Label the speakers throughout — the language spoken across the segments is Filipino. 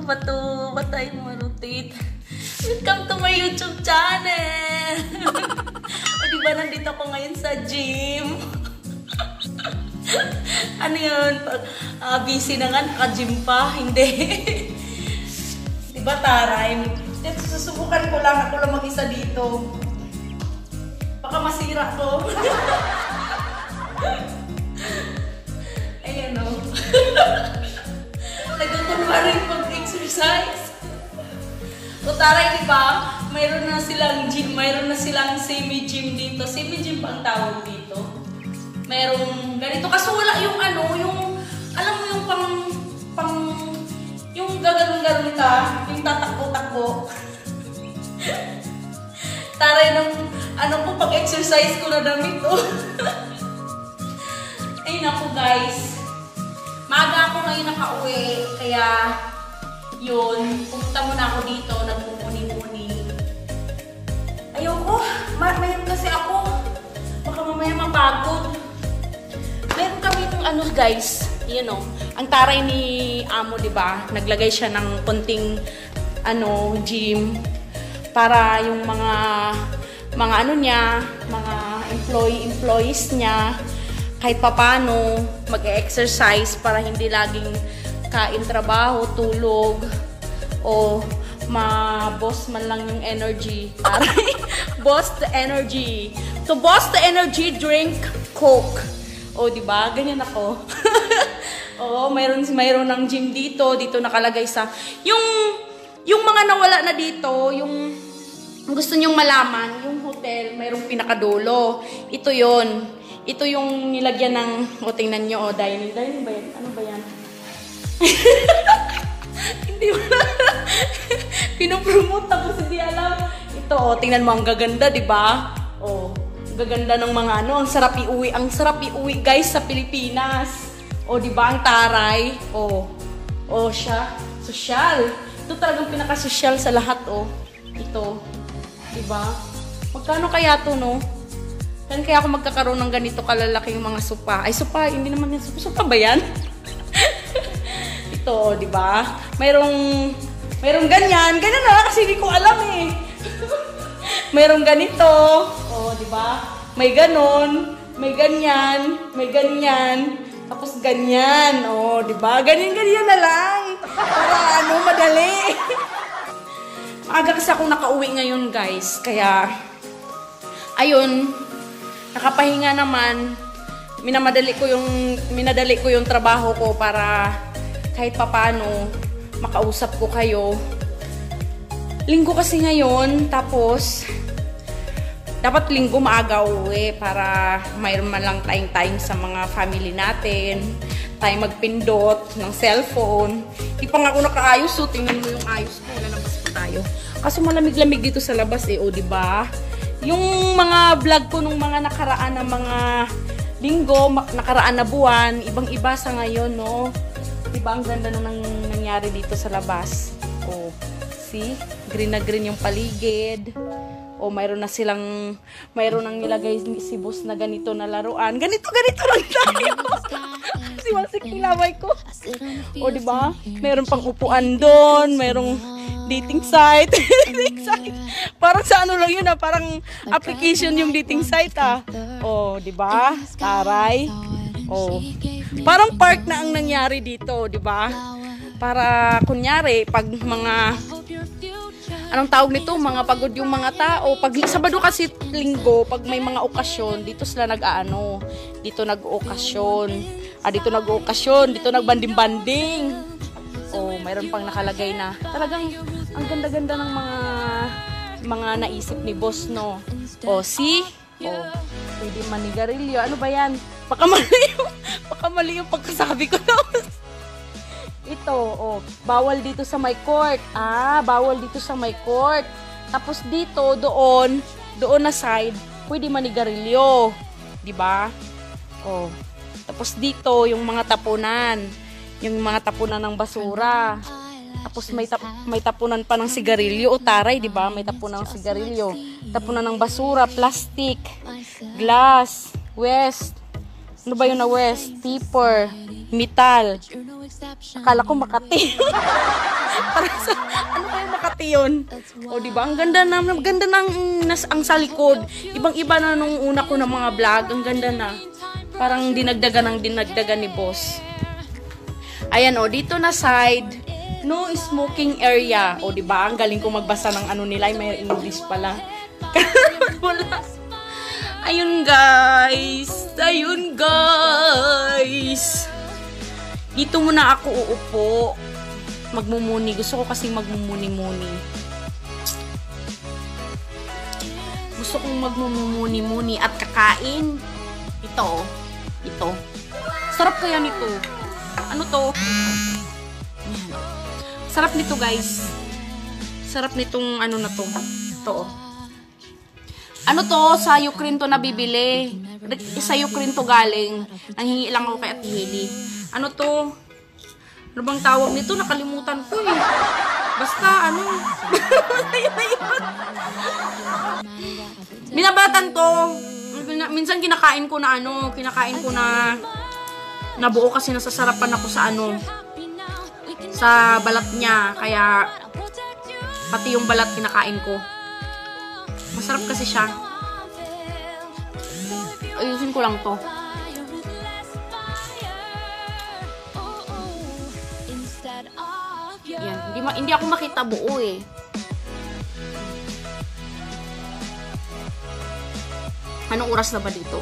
Speaker 1: ba to? Ba't tayo marotate? Welcome to my YouTube channel! O diba nandito ako ngayon sa gym? Ano yun? Busy na nga, naka-gym pa? Hindi. Diba taray? Susubukan ko lang, ako lang mag-isa dito. Baka masira ko. Ayan o. Nagtutunwa rin pag-exercise. O taray, diba? Mayroon na silang gym, mayroon na silang semi-gym dito. Semi-gym pa ang tawag dito. Mayroong ganito. Kaso wala yung ano, yung, alam mo yung yung gagano'n-gano'n ka, yung tatakbo-takbo. Taray ng, ano po, pag-exercise ko na damit, oh. Ay, naku guys. Maaga ako ngayon nakauwi, kaya, yun, pumunta muna ako dito, nagpupuni-puni. Ayoko, mayroon kasi ako. Baka mamaya mapagod. Meron kami itong ano guys, you know, ang taray ni Amo, diba? Naglagay siya ng konting ano, gym para yung mga ano niya, mga employees niya kahit papano mag-exercise para hindi laging kain, trabaho, tulog o ma-boss man lang yung energy. Taray, boss the energy. To boss the energy, drink Coke. O, diba? Ganyan ako. Oo, mayroon ng gym dito. Dito nakalagay sa... Yung mga nawala na dito, yung gusto nyong malaman, yung hotel, mayroong pinakadulo. Ito yon. Ito yung nilagyan ng... O, tingnan nyo. O, dining. Dining ba yan? Ano ba yan? Hindi mo na. Pinopromote tapos hindi alam. Ito, o, tingnan mo. Ang gaganda, diba? O, gaganda ng mga ano, ang sarap iuwi guys sa Pilipinas. O di ba ang taray? O siya, sosyal. Ito talagang pinaka-sosyal sa lahat, o. Ito. Di ba? Magkano kaya to, no? Saan kaya ako magkakaroon ng ganito kalalaking mga sopa? Ay, sopa, hindi naman yan sopa. Sopa ba yan? Ito, di ba? Mayroong ganyan. Ganyan na kasi hindi ko alam eh. Mayroong ganito. O, di ba? May ganon, may ganyan, may ganyan, tapos ganyan. O, di ba? Ganyan na lang. Para ano, madali. Maaga kasi ako nakauwi ngayon, guys. Kaya, ayun, nakapahinga naman. Minadali ko yung trabaho ko para kahit papano makausap ko kayo. Linggo kasi ngayon, tapos dapat linggo maaga uwi para mayroon man lang tayong time sa mga family natin, tayo magpindot ng cellphone. Di pa nga ako nakaayos, so tingnan mo yung ayos ko, lalabas pa tayo. Kaso malamig-lamig dito sa labas eh, o diba? Yung mga vlog ko nung mga nakaraan na mga linggo, nakaraan na buwan, ibang-iba sa ngayon, no? Diba ang ganda na nangyari dito sa labas? O, see? Green na green yung paligid. O mayroon nang nilagay si boss na ganito na laruan. Ganito lang tayo. Si Walsik nilaway ko. O diba? Mayroon pang upuan doon. Mayroong dating site. Dating site. Parang sa ano lang yun ah. Parang application yung dating site ah. O diba? Taray. O. Parang park na ang nangyari dito. Diba? Para kunyari pag mga... Anong tawag nito? Mga pagod yung mga tao. Pag Sabado kasi linggo, pag may mga okasyon, dito sila nag-aano. Dito nag-okasyon. Dito nag-okasyon. Dito nagbanding-banding. Mayroon pang nakalagay na. Talagang ang ganda-ganda ng mga naisip ni boss, no? See? Pwede manigarilyo. Ano ba yan? Baka mali yung pagkasabi ko na. Ito, bawal dito sa may court. Bawal dito sa may court. Tapos dito, doon na side, pwede manigarilyo. Diba? Tapos dito, yung mga tapunan. Yung mga tapunan ng basura. Tapos may tapunan pa ng sigarilyo. Taray, diba? May tapunan ng sigarilyo. Tapunan ng basura, plastic, glass, waste. Ano ba yun na waste? Paper, metal. Akala ko Makati. Para sa, ano kaya Makati yun? O, diba? Ang ganda ng ang sa likod. Ibang-iba na nung una ko ng mga vlog. Ang ganda na. Parang dinagdagan ni boss. Ayan, o, dito na side. No smoking area. O, diba? Ang galing ko magbasa ng ano nila. May English pala. Wala. Ayun, guys. Ayun, guys. Dito muna ako uupo. Magmumuni. Gusto ko kasi magmumuni-muni. Gusto kong magmumuni-muni at kakain. Ito. Ito. Sarap kaya nito. Ano to? Ayan. Sarap nito, guys. Sarap nitong ano na to. Ito, oh. Ano to? Sa Ukraine to nabibili. Sa Ukraine to galing. Nanghingi lang ako kay Ate Hili. Ano to? Ano bang tawag nito? Nakalimutan ko eh. Basta, ano? Binabatan to. Minsan kinakain ko na ano. Kinakain ko na nabuo kasi nasasarapan ako sa ano. Sa balat niya. Kaya, pati yung balat kinakain ko. Masarap kasi siya. Ayusin ko lang to. Yan. Hindi ako makita buo eh. Anong oras na ba dito?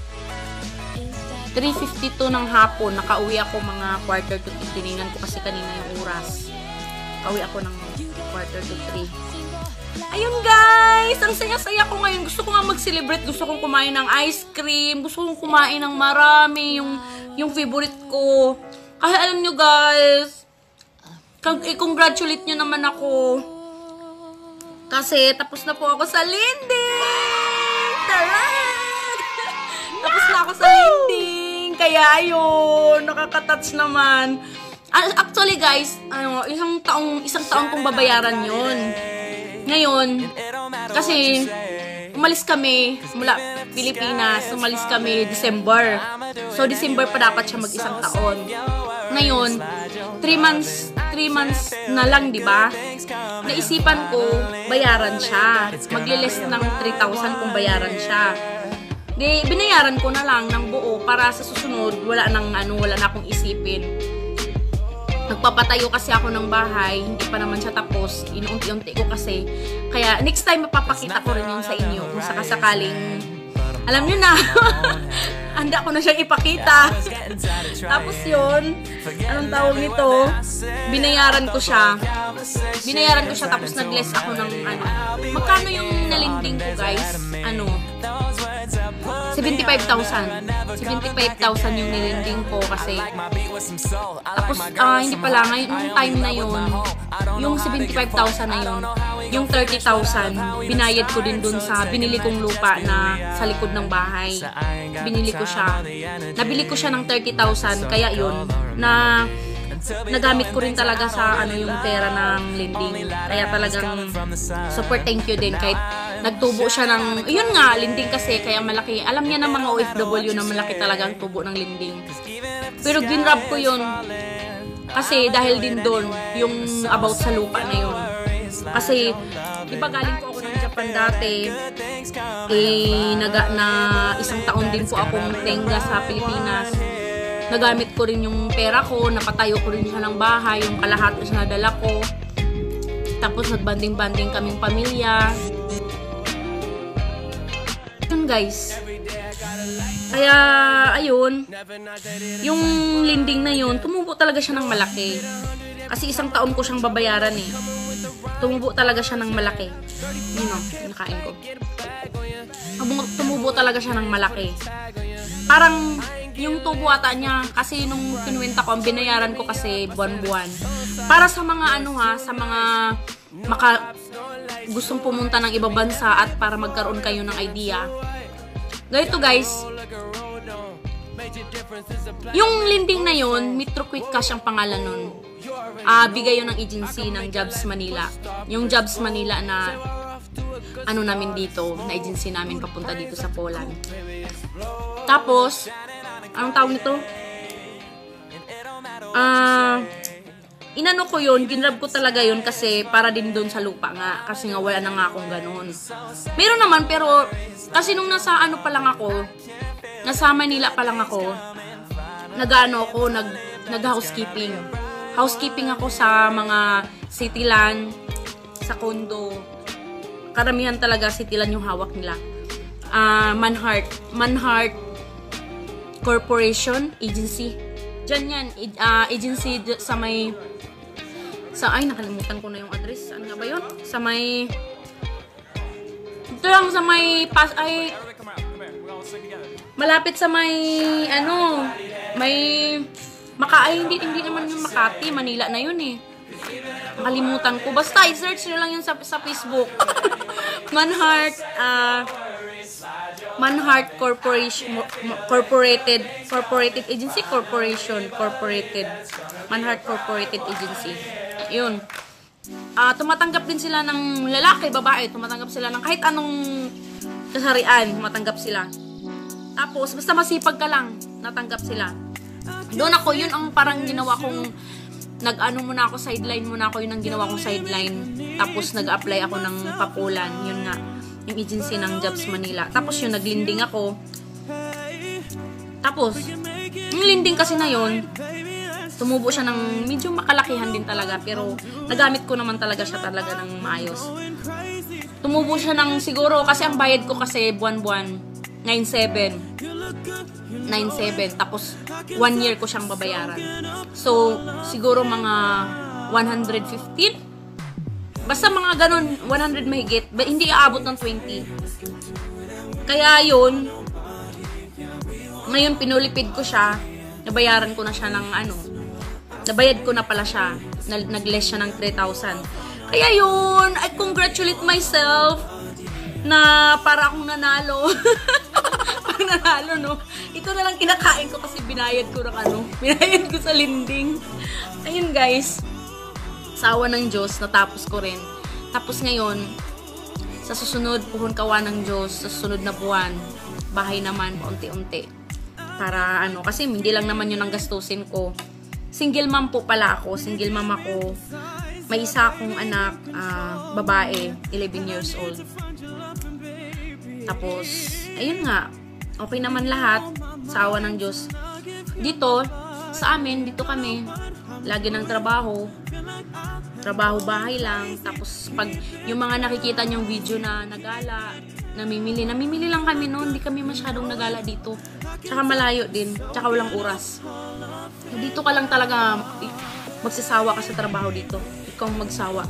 Speaker 1: 3:52 ng hapon. Nakauwi ako mga 2:45. Tinignan ko kasi kanina yung oras. Nakauwi ako ng 2:45. Ayun, guys! Ang saya-saya ko ngayon. Gusto ko nga mag-celebrate. Gusto kong kumain ng ice cream. Gusto kong kumain ng marami. Yung favorite ko. Kasi alam nyo, guys, i-congratulate nyo naman ako. Kasi tapos na po ako sa lending! Taran! Tapos na ako sa lending. Kaya ayun, nakaka-touch naman. Actually, guys, ano, isang taon kong babayaran yun. Ngayon, kasi umalis kami mula Pilipinas, umalis kami December. So, December pa dapat siya mag-isang taon. Ngayon, 3 months na lang, di ba? Naisipan ko, bayaran siya. Maglilis ng 3,000 kung bayaran siya. Di, binayaran ko na lang ng buo para sa susunod, wala na akong isipin. Nagpapatayo kasi ako ng bahay, hindi pa naman siya tapos, inuunti-unti ko kasi. Kaya next time mapapakita ko rin yun sa inyo kung sakasakaling, alam nyo na, handa ko na siyang ipakita. Tapos yun, anong tawag nito, binayaran ko siya tapos nag-less ako ng ano. Magkano yung nalinding ko, guys? 75,000 yung nilinding ko kasi tapos hindi pala ngayon yung time na yun yung 75,000 na yun yung 30,000 binayad ko din dun sa binili kong lupa na sa likod ng bahay. Nabili ko siya ng 30,000 kaya yun na nagamit ko rin talaga sa yung pera ng lending. Kaya talagang super thank you din kahit nagtubo siya ng, yun nga, lending kasi, kaya malaki. Alam niya ng mga OFW na malaki talaga ang tubo ng lending. Pero ginrab ko yun. Kasi dahil din doon, yung about sa lupa na yun. Kasi, di ba galing po ako ng Japan dati, na isang taon din po akong tenga sa Pilipinas. Nagamit ko rin yung pera ko, napatayo ko rin siya ng bahay, yung kalahati siya nadala ko. Tapos nagbanding-banding kaming pamilya. Yun, guys. Kaya, ayun, yung lending na yun, tumubo talaga siya ng malaki. Kasi isang taon ko siyang babayaran eh. Tumubo talaga siya ng malaki. Yun o, nakain ko. Tumubo talaga siya ng malaki. Parang, yung tubo ata niya, kasi nung kinuwenta ko, ang binayaran ko kasi buwan-buwan. Para sa mga sa mga gustong pumunta ng ibang bansa at para magkaroon kayo ng idea. Ganito, guys. Yung lending na yun, Metro Quick Cash ang pangalan nun. Bigay yun ng agency ng Jobs Manila. Yung Jobs Manila na namin dito, na agency namin papunta dito sa Poland. Tapos, anong tawag nito? inano ko yun, ginrab ko talaga yun kasi para din doon sa lupa nga. Kasi nga wala na nga akong ganun. Meron naman, pero kasi nung nasa ano pa lang ako, nasa Manila pa lang ako, nag-housekeeping. Housekeeping ako sa mga cityland, sa condo. Karamihan talaga cityland yung hawak nila. Manhart Corporation Agency. Diyan yan, agency sa may ay nakalimutan ko na yung address. Ano nga ba yun? Sa may ito lang sa may malapit sa may may hindi naman yung Makati, Manila na yun eh. Nakalimutan ko. Basta i-search nyo lang yun sa Facebook. Manhart Corporation Corporated Agency Corporated Manhart Corporated Agency. Yun. Tumatanggap din sila ng lalaki, babae, tumatanggap sila ng kahit anong kasarian, tumatanggap sila. Tapos basta masipag ka lang, natanggap sila. Doon ako, yun ang parang ginawa kong muna ako, sideline muna ako, yun ang ginawa kong sideline. Tapos nag-apply ako ng Papulan, yun nga, yung agency ng Jobs Manila. Tapos yun, naglinding ako. Tapos, yung linding kasi na yun, tumubo siya ng medyo makalakihan din talaga, pero nagamit ko naman talaga siya talaga ng maayos. Tumubo siya ng siguro, kasi ang bayad ko kasi buwan-buwan, 9,700. Tapos 1 year ko siyang babayaran. So siguro mga 115. Basta mga ganun, 100 mahigit. Hindi aabot ng 20. Kaya yun, ngayon pinulipid ko siya. Nabayaran ko na siya ng nabayad ko na pala siya. Nag-less siya ng 3,000. Kaya yun, I congratulate myself na para akong nanalo. Nanalo, no? Ito na lang kinakain ko kasi binayad ko ng binayad ko sa linding. Ayun guys, sa awa ng Diyos, natapos ko rin. Tapos ngayon, sa susunod, puhon kawa ng Diyos, sa susunod na buwan, bahay naman, paunti-unti. Para kasi hindi lang naman yun ang gastusin ko. Single mom po pala ako, single mom ako. May isa akong anak, babae, 11 years old. Tapos, ayun nga, okay naman lahat sa awa ng Diyos. Dito, sa amin, dito kami, lagi ng trabaho bahay lang. Tapos, pag yung mga nakikita nyong video na nagala, namimili lang kami noon. Hindi kami masyadong nagala dito. Tsaka malayo din, tsaka walang oras. Dito ka lang talaga magsasawa ka sa trabaho dito. Ikaw magsawa.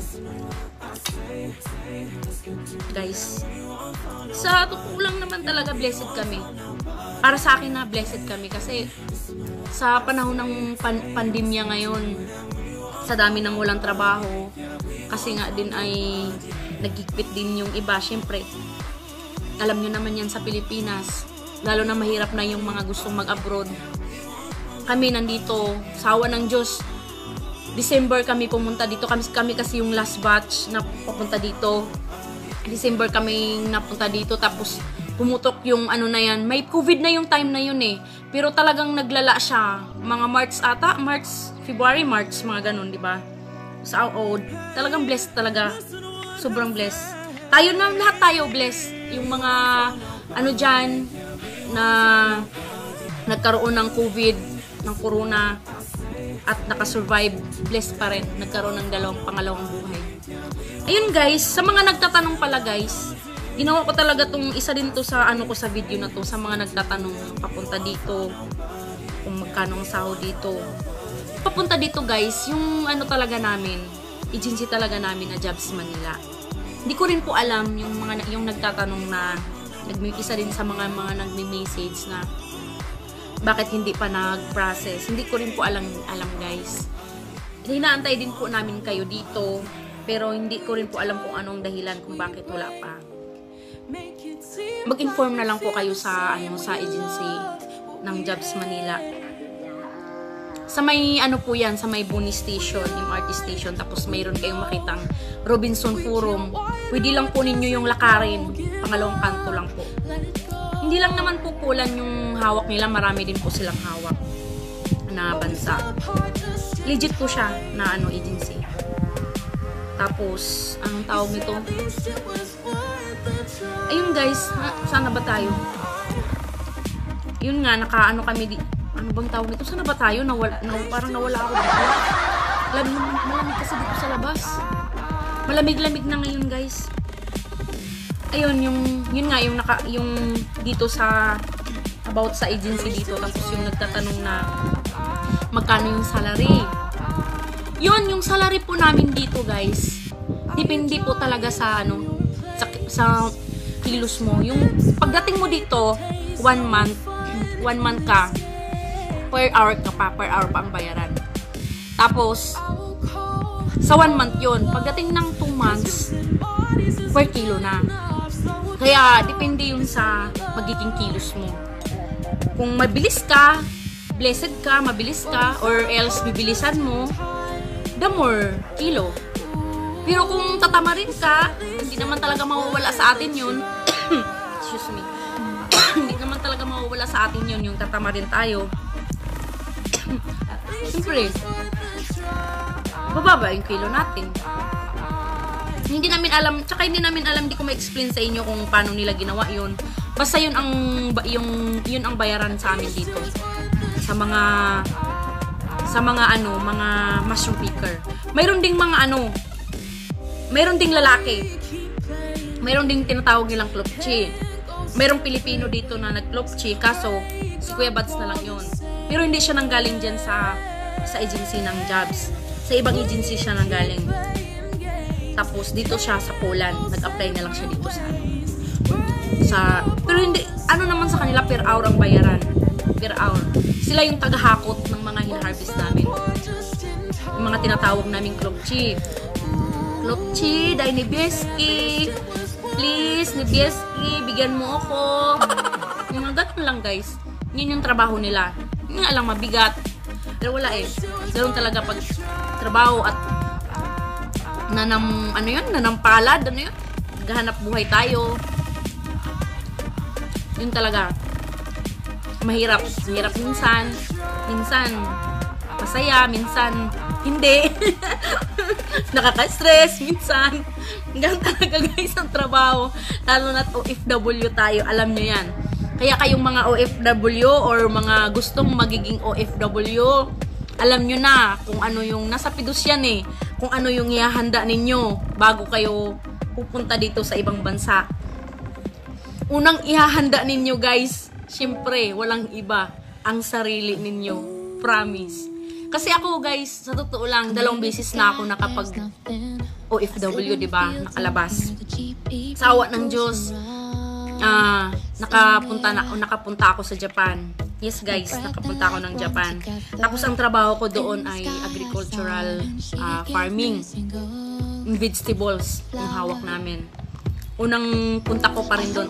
Speaker 1: Guys, sa totoo lang naman talaga blessed kami. Para sa akin na blessed kami kasi sa panahon ng pandemya ngayon, sa dami ng walang trabaho, kasi nga din ay nagigpit din yung iba. Syempre, alam nyo naman yan sa Pilipinas, lalo na mahirap na yung mga gustong mag-abroad. Kami nandito, sa awa ng Diyos, December kami pumunta dito. Kami kasi yung last batch na papunta dito. December kami napunta dito, tapos pumutok yung na yan. May COVID na yung time na yun eh. Pero talagang naglala siya. Mga February, March, mga ganun, di ba? Talagang blessed talaga. Sobrang blessed. Tayo na, lahat tayo blessed. Yung mga, dyan, na nagkaroon ng COVID, ng corona, at nakasurvive, blessed pa rin. Nagkaroon ng pangalawang buhay. Ayun guys, sa mga nagtatanong pala guys, ginawa ko talaga tong isa din to sa ko sa video na to, sa mga nagtatanong papunta dito, kung magkano ang sahod dito. Papunta dito guys, yung talaga namin, agency talaga namin na Jobs Manila. Hindi ko rin po alam yung nagtatanong na isa din sa mga nagme-message na bakit hindi pa nag-process. Hindi ko rin po alam guys. Hinaantay din po namin kayo dito, pero hindi ko rin po alam kung anong dahilan kung bakit wala pa. Mag-inform na lang po kayo sa agency ng Jobs Manila. Sa may po yan, sa may Boni Station, yung MRT station, tapos mayroon kayong makitang Robinson Forum. Pwede lang po ninyo yung lakarin, pangalawang kanto lang po. Hindi lang naman po pulan yung hawak nila, marami din po silang hawak na bansa.
Speaker 2: legit po siya na ano, agency. Tapos, anong tawag nito? Ayun guys, sana ba tayo? Yun nga, nakaano kami ano bang tawag nito? Sana ba tayo? Parang nawala ako dito. Malamig kasi dito sa labas. Malamig-lamig na ngayon guys. Ayun, yun nga, yung dito sa, about sa agency dito, tapos yung nagtatanong na magkano yung salary. Yun, yung salary po namin dito guys, depende po talaga sa ano, sa kilos mo. Yung pagdating mo dito, 1 month ka, per hour pa ang bayaran. Tapos, sa 1 month yun, pagdating ng 2 months, per kilo na. Kaya, depende yun sa magiging kilos mo. Kung mabilis ka, blessed ka, mabilis ka, or else bibilisan mo, the more kilo. Pero kung tatamarin ka, hindi naman talaga mawawala sa atin yun. Excuse me. Hindi naman talaga mawawala sa atin yun, yung tatamarin tayo. Siyempre, bababa yung kilo natin. Hindi namin alam, tsaka hindi namin alam, di ko ma-explain sa inyo kung paano nila ginawa yun. Basta yun ang bayaran sa amin dito. Sa mga mga mushroom picker. Mayroon ding mga mayroon ding lalaki. Mayroon ding tinatawag nilang klopchi. Mayroong Pilipino dito na nag-klopchi, kaso si Kuya Bats na lang yun. Pero hindi siya nanggaling dyan sa agency ng jobs. Sa ibang agency siya nanggaling. Tapos dito siya sa Poland, nag-apply na lang siya dito pero hindi, naman sa kanila per hour ang bayaran. Per hour. Sila yung tagahakot ng mga hina-harvest namin. Yung mga tinatawag naming klopchi. Klopchi, dahil Nibieski. Please, Nibieski, bigyan mo ako. Yung mga ganun lang guys. Yun yung trabaho nila. Yung nga lang mabigat. Pero wala eh. Ganun talaga pag trabaho at nanampalad, naghahanap buhay tayo. Yun talaga. Mahirap minsan masaya, minsan hindi. Nakaka-stress minsan. Ganun talaga guys ang trabaho. Lalo na't OFW tayo, alam nyo yan. Kaya kayong mga OFW or mga gustong magiging OFW, alam nyo na kung ano yung nasa pidus yan eh. Kung ano yung ihahanda ninyo bago kayo pupunta dito sa ibang bansa. Unang ihahanda ninyo guys, syempre, walang iba, ang sarili ninyo. Promise. Kasi ako guys, sa totoo lang, 2 beses na ako nakapag OFW, diba? Nakalabas. Sa awa ng Diyos, nakapunta ako sa Japan. Yes guys, nakapunta ako ng Japan. Tapos ang trabaho ko doon ay agricultural farming. Vegetables yung hawak namin. Unang punta ko pa rin doon,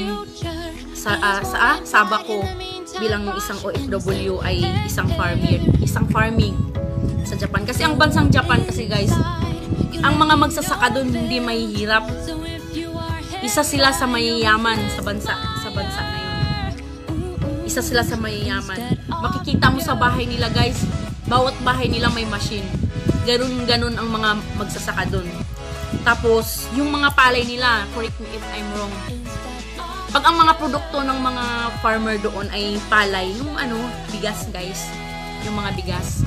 Speaker 2: saba ko bilang isang OFW ay isang farming sa Japan. Kasi ang bansang Japan kasi guys, ang mga magsasaka doon hindi mahihirap. Isa sila sa mayayaman sa bansa na yun. Isa sila sa mayayaman. Makikita mo sa bahay nila guys, bawat bahay nila may machine. Ganun ang mga magsasaka doon. Tapos, yung mga palay nila, correct me if I'm wrong. Pag ang mga produkto ng mga farmer doon ay palay, yung bigas guys. Yung mga bigas.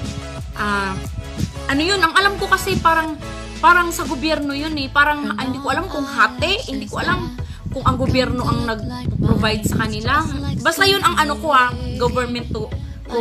Speaker 2: Yun, ang alam ko kasi parang sa gobyerno yun eh. Parang, hindi ko alam kung hati, hindi ko alam kung ang gobyerno ang nag-provide sa kanila. Basta yun ang government to,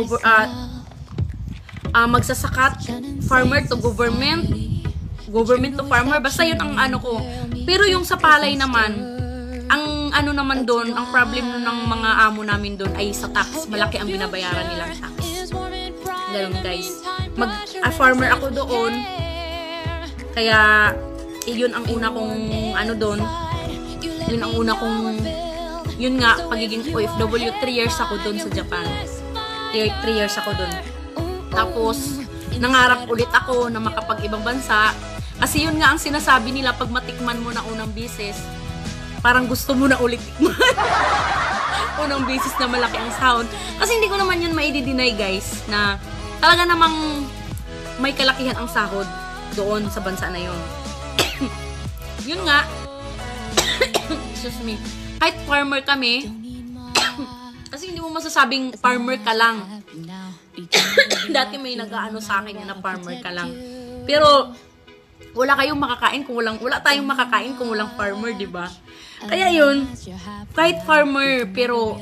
Speaker 2: magsasakat, farmer to government to farmer, basta yun ang ko. Pero yung sa palay naman, ang naman doon, ang problem ng mga amo namin doon ay sa tax. Malaki ang binabayaran nilang tax. Ganun guys. Farmer ako doon. Kaya, yun ang una kong doon. Yun ang una kong, yun nga, pagiging OFW, 3 years ako doon sa Japan. 3 years ako doon. Tapos, nangarap ulit ako na makapag-ibang bansa. Kasi yun nga ang sinasabi nila, pag matikman mo na unang bisis, parang gusto mo na ulit tikman. Unang bisis na malaki ang sound. Kasi hindi ko naman yun maidi-deny guys, na talaga namang may kalakihan ang sahod doon sa bansa na yun. Yun nga, excuse me, kahit farmer kami, kasi hindi mo masasabing farmer ka lang. Dati may nag-aano sa akin na farmer ka lang. Pero, wala kayong makakain kung wala tayong makakain kung walang farmer, di ba? Kaya yun, kahit farmer, pero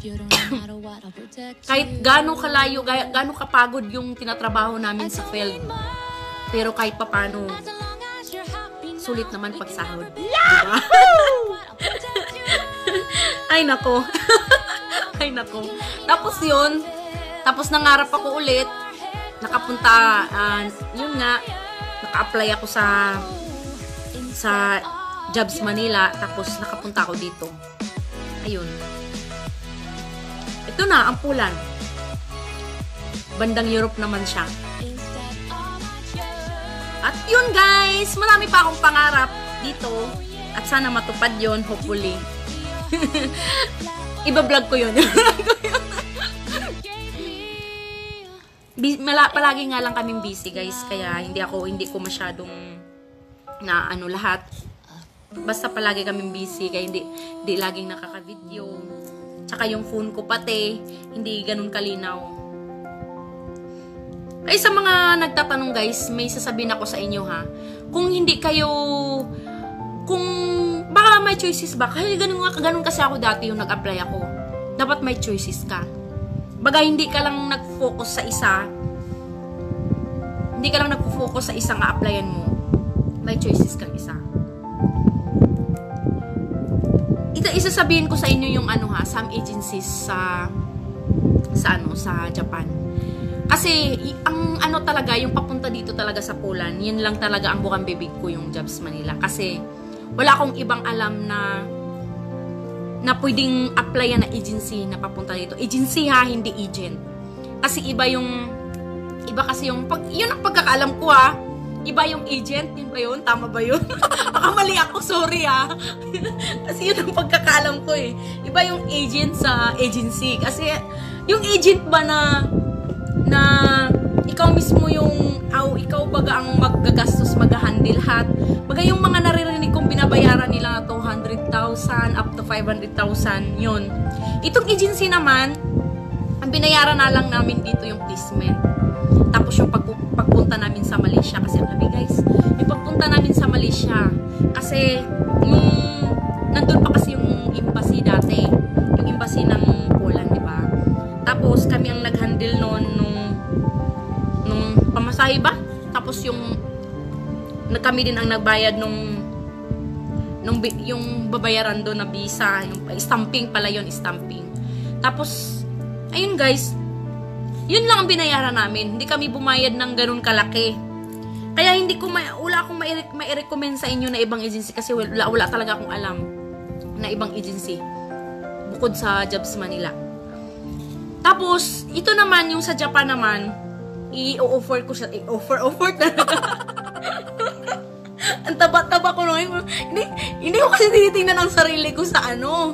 Speaker 2: kahit gaano kalayo, gaano kapagod yung tinatrabaho namin sa field, pero kahit papano, sulit naman pagsahod. Diba? Ay nako. Ay nako. Tapos yun, tapos nangarap ako ulit, nakapunta, yun nga, naka-apply ako sa Jobs Manila, tapos nakapunta ako dito. Ayun. Ito na, ang pulan. Bandang Europe naman siya. At yun guys, marami pa akong pangarap dito. At sana matupad yun, hopefully. Iba-vlog ko yun. Palagi nga lang kaming busy guys, kaya hindi ko masyadong na ano lahat. Basta palagi kaming busy, kaya hindi laging nakaka-video. Tsaka yung phone ko pati, hindi ganun kalinaw. Ay, sa mga nagtatanong guys, may sasabihin ako sa inyo ha. Kung hindi kayo, kung baka may choices ba? Kasi ganun kasi ako dati yung nag-apply ako. Dapat may choices ka. Baga hindi ka lang nag-focus sa isa. Hindi ka lang nag-focus sa isang a-applyan mo. May choices kang isa. Isasabihin ko sa inyo yung ano ha, some agencies sa Japan. Kasi ang ano talaga, yung papunta dito talaga sa Poland, yun lang talaga ang bukang bibig ko yung Jobs Manila. Kasi wala akong ibang alam na pwedeng applyan na agency na papunta dito. Agency ha, hindi agent. Kasi iba kasi yung yun ang pagkakaalam ko ha. Iba yung agent, yun ba yun? Tama ba yun? Baka mali ako, sorry ha. Kasi yun ang pagkakaalam ko eh. Iba yung agent sa agency. Kasi yung agent ba na ikaw mismo yung, ikaw baga ang maggagastos, mag-handle lahat. Baga yung mga naririnig kong binabayaran nila na 200,000 up to 500,000, yun. Itong agency naman, ang binayaran na lang namin dito yung placement. Tapos yung pagpunta namin sa Malaysia, kasi sabi guys, yung pagpunta namin sa Malaysia, kasi nandun pa kasi yung embassy dati, yung embassy ng Poland, di ba? Tapos kami ang nag-handle nung pamasahe ba? Tapos kami din ang nagbayad yung babayaran doon na visa, yung stamping pala yun, stamping. Tapos ayun guys, yun lang ang binayaran namin. Hindi kami bumayad ng ganun kalaki. Kaya wala akong mai-recommend sa inyo na ibang agency kasi wala talaga akong alam na ibang agency bukod sa Jobs Manila. Tapos, ito naman, yung sa Japan naman, i-offer ko siya. Offer talaga. Ang taba-taba ko nung hindi ko kasi tinitingnan ang sarili ko sa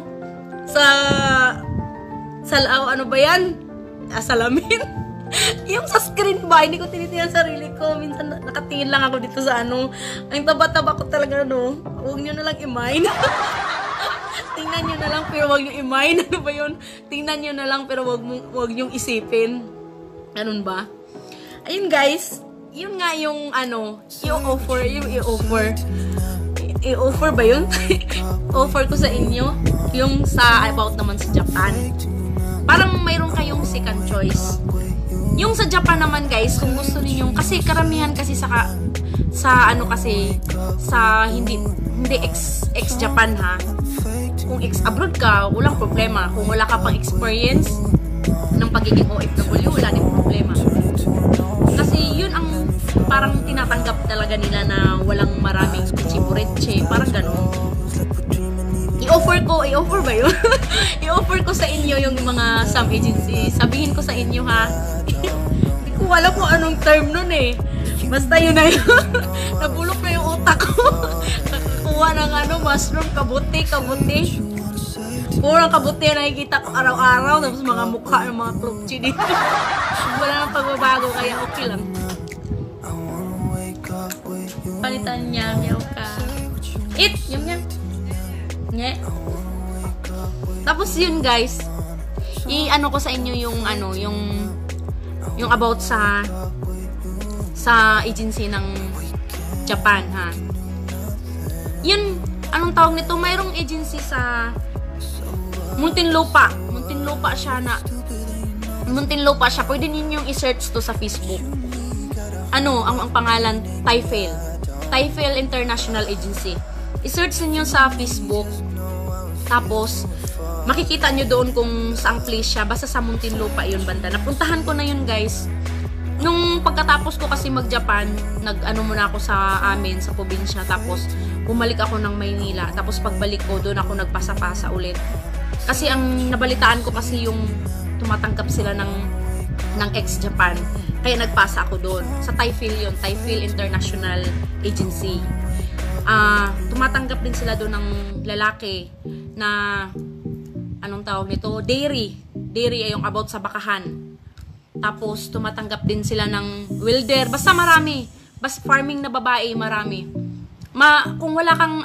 Speaker 2: ano ba yan? Salamin. Yung sa screen ba, hindi ko tinitingnan sarili ko. Minsan nakatingin lang ako dito sa Ang taba-taba ko talaga, huwag nyo na lang i-mind. Tingnan nyo na lang, pero huwag nyo i-mind. Ano ba yun? Tingnan nyo na lang, pero huwag nyo isipin. Ganun ba? Ayun guys, yun nga yung i-offer. I-offer ba yun? Offer ko sa inyo. Yung about naman sa Japan. Parang mayroon kayong second choice. Yung sa Japan naman guys, kung gusto niyo, kasi karamihan kasi sa hindi ex-Japan ha. Kung ex-abroad ka, walang problema. Kung wala ka pang experience ng pagiging OFW, wala din problema. Kasi yun ang parang tinatanggap talaga nila na walang maraming chibureche, parang gano'n. I-offer ba yun? I-offer ko sa inyo yung mga some agency. Sabihin ko sa inyo ha. Hindi ko alam kung anong term nun eh. Basta yun na yun. Nabulok na yung utak ko. Nakakuha ng mushroom, kabuti. Purang kabuti na nakikita ko araw-araw. Tapos mga mukha ng mga klopchi dito. Wala nang pagbabago, kaya okay lang. palitan niya. Yaw ka. Eat! Yum yan. Nye. Tapos yun guys, i-ano ko sa inyo yung ano, yung about sa agency ng Japan, ha. Yun, anong tawag nito? Mayroong agency sa Muntinlupa. Muntinlupa siya. Pwede ninyong i-search to sa Facebook. Ano, ang pangalan? TIFAIL. TIFAIL International Agency. I-search niyo sa Facebook. Tapos, makikita nyo doon kung saang place siya. Basta sa Muntinlupa yun banda. Napuntahan ko na yun guys. Nung pagkatapos ko kasi mag-Japan, nag-ano muna ako sa amin, sa probinsya. Tapos, bumalik ako ng Maynila. Tapos, pagbalik ko, doon ako nagpasa-pasa ulit. Kasi ang nabalitaan ko kasi yung tumatanggap sila ng ex-Japan. Kaya nagpasa ako doon. Sa TIFAIL yun. TIFAIL International Agency. Tumatanggap din sila doon ng lalaki na anong tawag nito? Dairy. Dairy ay yung about sa bakahan. Tapos, tumatanggap din sila ng welder. Basta marami. Basta farming na babae, marami. Kung wala kang,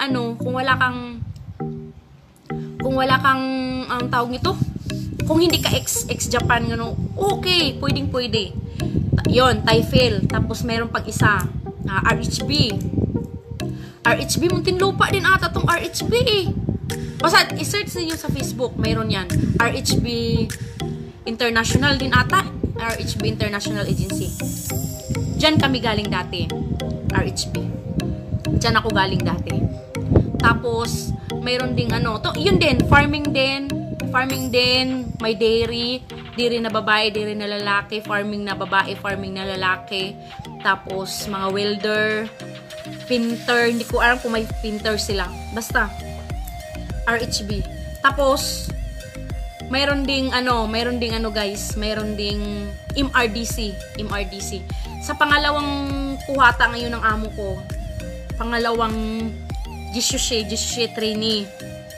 Speaker 2: ang tawag nito, kung hindi ka ex-Japan, okay, pwedeng-pwede. Yon, TIFAIL. Tapos, meron pag isa, RHB. RHB, Muntinlupa din ata tong RHB. Basta, i-search niyo sa Facebook, meron yan. RHB International din ata. RHB International Agency. Diyan kami galing dati. RHB. Diyan ako galing dati. Tapos, mayroon ding yun din, farming din, may dairy na babae, dairy na lalaki, farming na babae, farming na lalaki. Tapos, mga welder, painter, hindi ko alam kung may painter sila. Basta, RHB. Tapos, mayroon ding guys, mayroon ding MRDC. Sa pangalawang kuhata ngayon ng amo ko, pangalawang Jishushi trainee.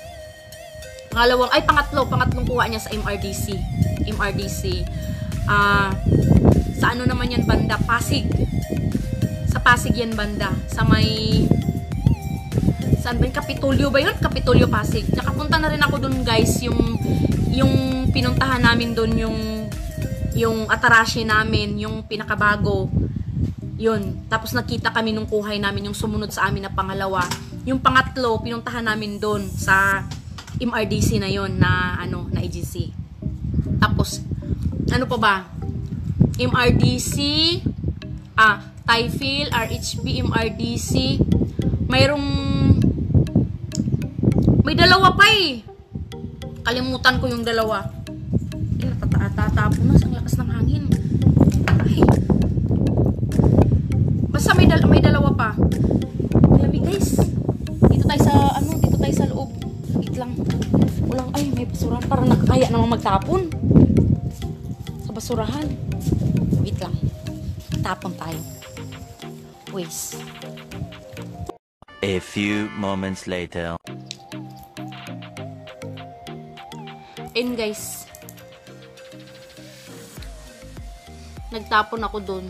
Speaker 2: Pangatlong kuha niya sa MRDC. Sa ano naman yan banda? Pasig. Sa Pasig yan banda. Sa may saan ba yun? Kapitolyo ba yun? Kapitolyo, Pasig. Nakapunta na rin ako dun guys, yung pinuntahan namin dun, yung Atarashi namin, yung pinakabago. Yun. Tapos nakita kami nung kuhay namin, yung sumunod sa amin na pangalawa. Yung pangatlo, pinuntahan namin dun sa MRDC na yon na agency. Tapos, ano pa ba? MRDC, TIFAIL, RHB, MRDC. May dalawa pa eh. Kalimutan ko yung dalawa. Natatapo na sa lakas ng hangin. Ay. Basta may dalawa pa. Lamig guys. Dito tayo sa loob. Wait lang. May basurahan. Parang nakakaya namang magtapon. Sa basurahan. Wait lang. Tapon tayo. Waste.
Speaker 3: A few moments later.
Speaker 2: And guys, nagtapon ako dun.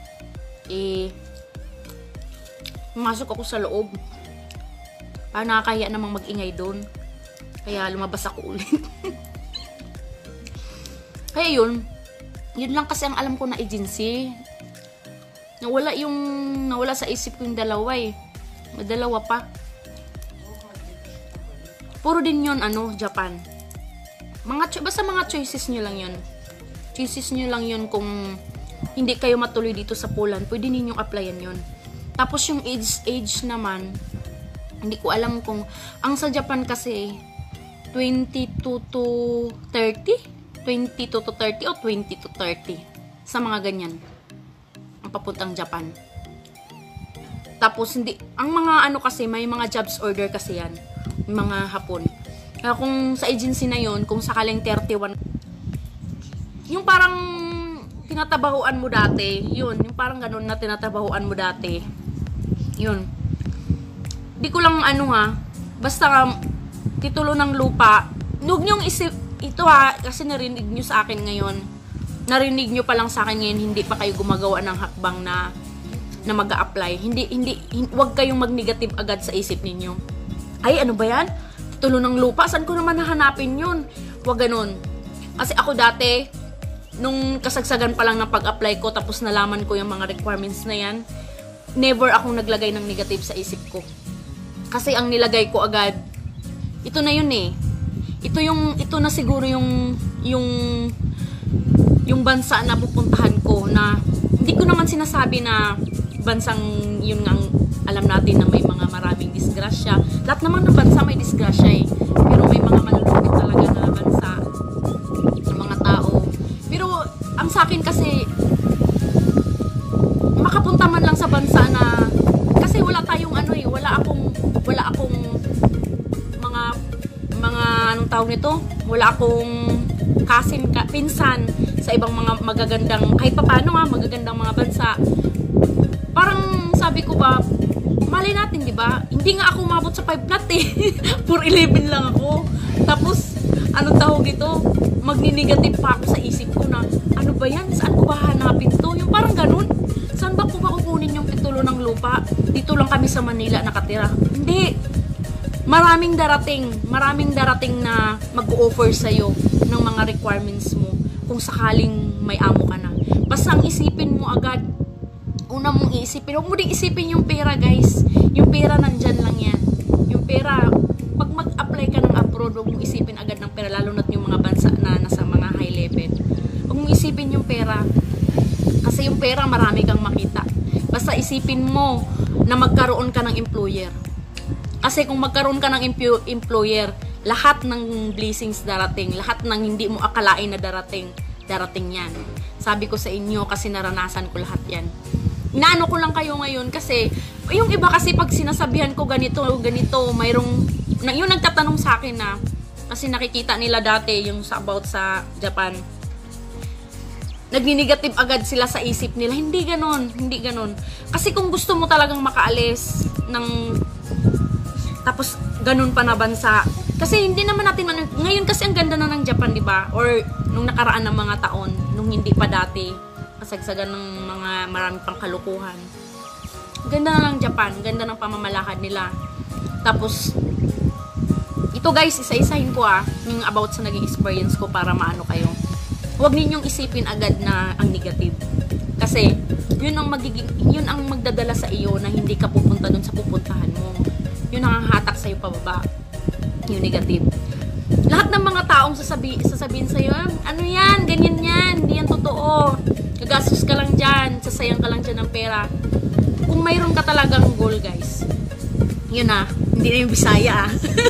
Speaker 2: Pumasok ako sa loob. Parang nakakaya namang mag-ingay dun. Kaya lumabas ako ulit. Kaya yun lang kasi ang alam ko na agency. Nawala sa isip ko yung dalawa eh. May dalawa pa. Puro din yun, Japan. Basta mga choices nyo lang yun. Choices nyo lang yun kung hindi kayo matuloy dito sa Poland. Pwede ninyong applyan yun. Tapos yung age naman, hindi ko alam kung, ang sa Japan kasi, 22 to 30? 22 to 30 o 20 to 30? Sa mga ganyan. Ang papuntang Japan. Tapos ang mga kasi, may mga jobs order kasi yan. Mga Hapon. Kaya kung sa agency na yon, kung sakaling 31, yung parang tinatabahuan mo dati, yun, yung parang ganun na tinatabahuan mo dati, yun. Di ko lang basta titulo ng lupa, huwag niyong isip, ito kasi narinig niyo sa akin ngayon, narinig niyo pa lang sa akin ngayon, hindi pa kayo gumagawa ng hakbang na na mag-a-apply. Wag kayong mag-negative agad sa isip ninyo. Ay, ano ba yan? Titulo ng lupa, saan ko naman hahanapin yun? Wag ganun. Kasi ako dati, nung kasagsagan pa lang ng pag-apply ko, tapos nalaman ko yung mga requirements na yan, never akong naglagay ng negative sa isip ko. Kasi ang nilagay ko agad, ito na yun eh. Ito na siguro yung bansa na pupuntahan ko, na hindi ko naman sinasabi na bansang yun nga alam natin na may mga maraming disgrasya. Lahat naman ng bansa may disgrasya eh. Pero may mga malulungkot talaga na bansa ng mga tao. Pero ang sa akin kasi, makapunta man lang sa bansa na, kasi wala tayong ano eh, wala akong mga anong tawag nito, wala akong pinsan sa ibang mga magagandang, kahit papaano magagandang mga bansa. Parang sabi ko ba, mali natin, di ba? Hindi nga ako umabot sa 5 knot eh. 411 lang ako. Tapos, anong tawag ito? Magni-negative pa ako sa isip ko na, ano ba yan? Saan ko ba hanapin to? Yung parang ganun. Saan ba ko makukunin yung titulo ng lupa? Dito lang kami sa Manila nakatira. Hindi. Maraming darating na mag-o-offer sa'yo ng mga requirements mo kung sakaling may amo ka na. Basta ang isipin mo agad, una mong iisipin, huwag mo din isipin yung pera, guys. Yung pera nandyan lang yan. Yung pera, pag mag-apply ka ng abroad, huwag mong isipin agad ng pera, lalo na't yung mga bansa na nasa mga high level. Huwag mong isipin yung pera. Kasi yung pera, marami kang makita. Basta isipin mo na magkaroon ka ng employer. Kasi kung magkaroon ka ng employer, lahat ng blessings darating, lahat ng hindi mo akalain na darating yan. Sabi ko sa inyo kasi naranasan ko lahat yan. Inaano ko lang kayo ngayon kasi, yung iba kasi pag sinasabihan ko ganito, yung nagtatanong sa akin na, kasi nakikita nila dati yung about sa Japan, nagni-negative agad sila sa isip nila. Hindi ganon. Kasi kung gusto mo talagang makaalis ng tapos ganun pa na bansa, kasi hindi naman natin ngayon kasi ang ganda na ng Japan, di ba? Or nung nakaraan ng mga taon, nung hindi pa dati kasagsagan ng mga maraming pang kalukuhan. Ganda na ng Japan, ganda ng pamamalakad nila. Tapos ito guys, isa-isahin ko yung about sa naging experience ko para maano kayo. Huwag ninyong isipin agad na ang negative. Kasi yun ang magdadala sa iyo na hindi ka pupunta dun sa pupuntahan mo. Yun ang hatak sa'yo pababa. Yung negative. Lahat ng mga taong sasabihin sa'yo, ano yan, ganyan yan, hindi yan totoo. Gagastos ka lang dyan, sasayang ka lang dyan ng pera. Kung mayroon ka talagang goal, guys, yun hindi na yung Bisaya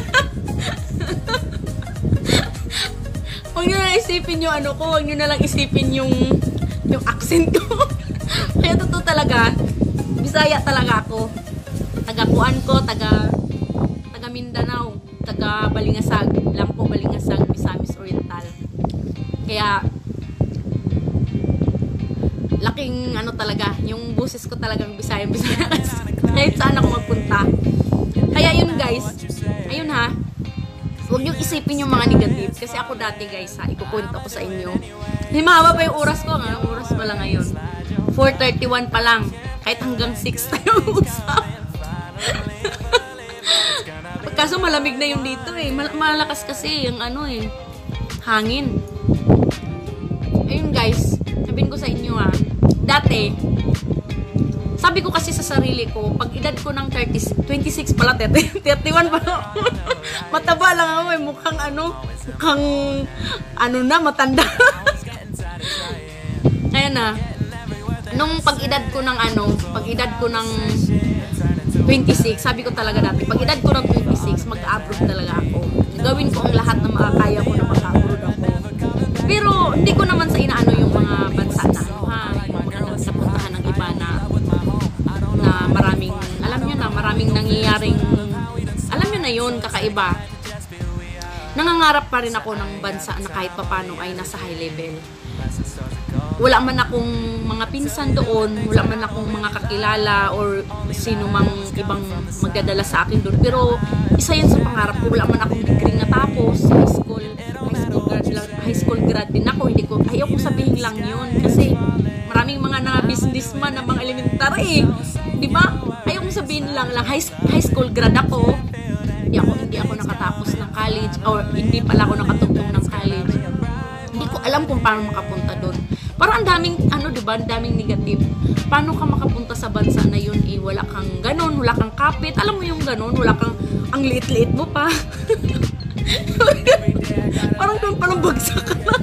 Speaker 2: Huwag nyo na isipin yung ano ko, huwag nyo na lang isipin yung accent ko. Kaya totoo talaga, Bisaya talaga ako. Taga-Puan ko, taga Mindanao, taga Balingasag, Lampo, Balingasag, Misamis Oriental. Kaya laking ano talaga, yung boses ko talagang Bisaya. Kahit saan ako magpunta. Kaya yun guys, ayun huwag niyong isipin yung mga negative. Kasi ako dati guys ikukwento ko sa inyo. Mahaba pa yung oras ko, oras pa lang ngayon. 4:31 pa lang. Kahit hanggang 6 tayo usap. Kaso malamig na yung dito malakas kasi yung hangin. Ayun guys, sabihin ko sa inyo dati, sabi ko kasi sa sarili ko, pag edad ko ng 26 pala, 31 pala. Mataba lang ako mukhang matanda. Ayan nung pag edad ko ng 26, sabi ko talaga dati, pag edad ko ng 26, mag-abroad talaga ako. Gawin ko ang lahat na makakaya ko na mag-abroad ako. Pero, hindi ko naman sa inaano yung mga bansa na yung mga napuntahan ng iba na maraming, alam nyo na, maraming nangyayaring, alam nyo na yun, kakaiba. Nangangarap pa rin ako ng bansa na kahit papano ay nasa high level. Wala man akong mga pinsan doon, wala man akong mga kakilala or sino mang ibang magdadala sa akin doon. Pero isa yan sa pangarap ko. Wala man akong degree natapos, high school grad din ako. Ayaw kong sabihin lang yun kasi maraming mga na businessman na mga elementary 13 lang, high school grad ako. Hindi ako nakatapos ng college or hindi pala ako nakatungtong ng college. Hindi ko alam kung paano makapunta doon. Parang ang daming, diba, ang daming negative. Paano ka makapunta sa bansa na yun, wala kang ganon, wala kang kapit. Alam mo yung ganon, wala kang, ang liit-liit mo pa. Parang doon palang bagsak ka na.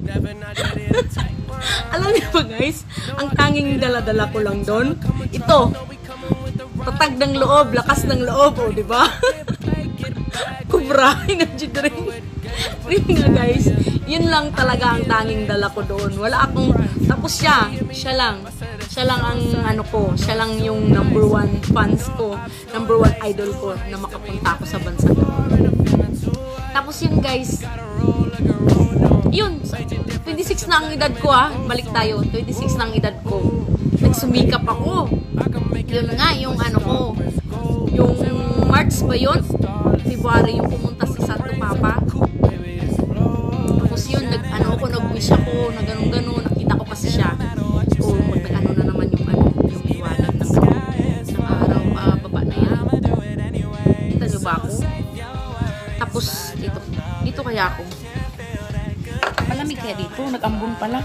Speaker 2: Alam niyo ba guys, ang tanging dala-dala ko lang doon, ito, tatag ng loob, lakas ng loob, diba? Kubra, nandiyo rin. Nga guys, yun lang talaga ang tanging dala ko doon. Wala akong, tapos siya lang ang siya lang yung number 1 fans ko, number 1 idol ko na makapunta ako sa bansa doon. Tapos yun guys, yun, 26 na ang edad ko balik tayo, 26 na ang edad ko. Nagsumikap ako. Yun nga, yung yung March ba yun? February yung pumunta si Santo Papa. Tapos yun, nag-wish ako, na ganun-ganun, nakita ko kasi siya. O, nag-ano na naman yung liwanag ng araw, baba na yan. Kita niyo ba ako? Tapos, dito kaya ako. Malamig kaya dito, nag-ambon pala.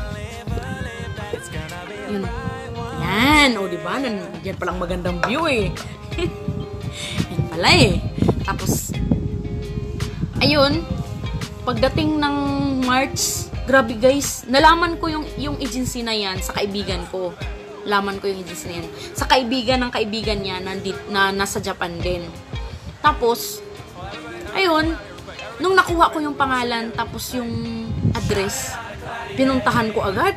Speaker 2: Yun. Yan, diba? Yan palang magandang view Yan pala Tapos, ayun, pagdating ng March, grabe guys, nalaman ko yung agency na yan sa kaibigan ko. Laman ko yung agency na yan. Sa kaibigan ng kaibigan niya na nasa Japan din. Tapos, ayun, nung nakuha ko yung pangalan, tapos yung address, pinuntahan ko agad.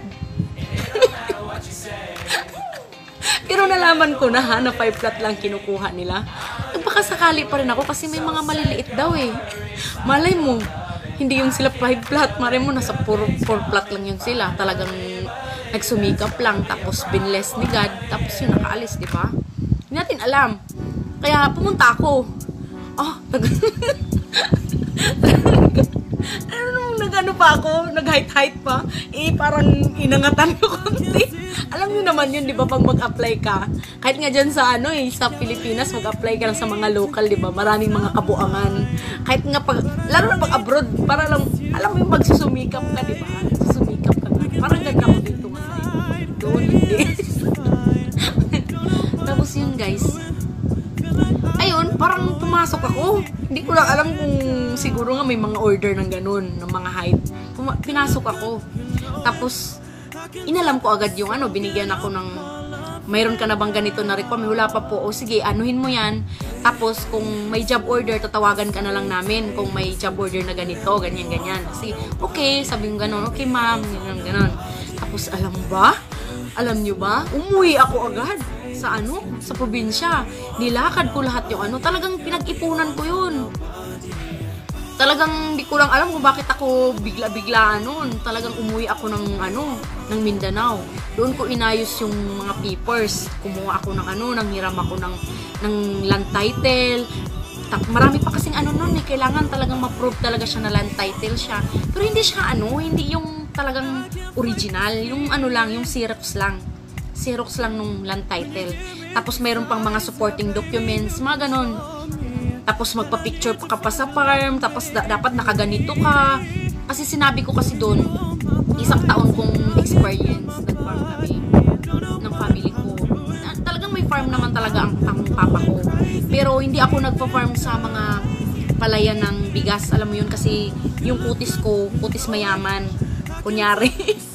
Speaker 2: Pero nalaman ko na na 5 flat lang kinukuha nila. Baka sakali pa rin ako kasi may mga maliliit daw Malay mo, hindi yung sila 5 flat. Malay mo, nasa 4 flat lang yung sila. Talagang nagsumikap lang. Tapos binless ni God. Tapos yun, nakaalis, di ba? Hindi natin alam. Kaya pumunta ako. Nag-ano pa ako? Nag-height pa? Parang inangatan ko konti. Alam niyo naman yun, di ba, pag mag-apply ka, kahit nga dyan sa sa Pilipinas, mag-apply ka lang sa mga local, di ba, maraming mga kabuangan. Kahit nga lalo na pag abroad, para lang, alam mo yung magsusumikap ka, di ba? Susumikap ka nga. Parang ganda ko dito kasi. Doon, hindi. Tapos yun, guys. Ayun, parang pumasok ako. Hindi ko lang alam kung siguro nga may mga order ng ganun, ng mga height. Pinasok ako. Tapos, inalam ko agad yung binigyan ako ng, mayroon ka na bang ganito na requirement? Wala pa po. O sige, anuhin mo yan. Tapos, kung may job order, tatawagan ka na lang namin. Kung may job order na ganito, ganyan. Kasi, okay, sabi ko gano'n, okay ma'am, gano'n. Tapos, alam nyo ba? Umuwi ako agad sa sa probinsya. Nilakad ko lahat yung talagang pinag-ipunan ko yun. Talagang di ko lang alam kung bakit ako bigla-biglaan noon. Talagang umuwi ako ng Mindanao. Doon ko inayos yung mga papers. Kumuha ako ng nanghiram ako ng land title. Marami pa kasing noon, kailangan talagang ma-prove talaga siya na land title siya. Pero hindi siya hindi yung talagang original, yung lang, yung Xerox lang. Xerox lang nung land title. Tapos mayroon pang mga supporting documents, mga ganon. Tapos magpa-picture pa ka pa sa farm, tapos dapat nakaganito ka. Kasi sinabi ko kasi doon, 1 taon kong experience, nag-farm kami ng family ko. Talagang may farm naman talaga ang papa ko. Pero hindi ako nagpa-farm sa mga palayan ng bigas. Alam mo yun kasi yung kutis ko, kutis mayaman. Kunyari,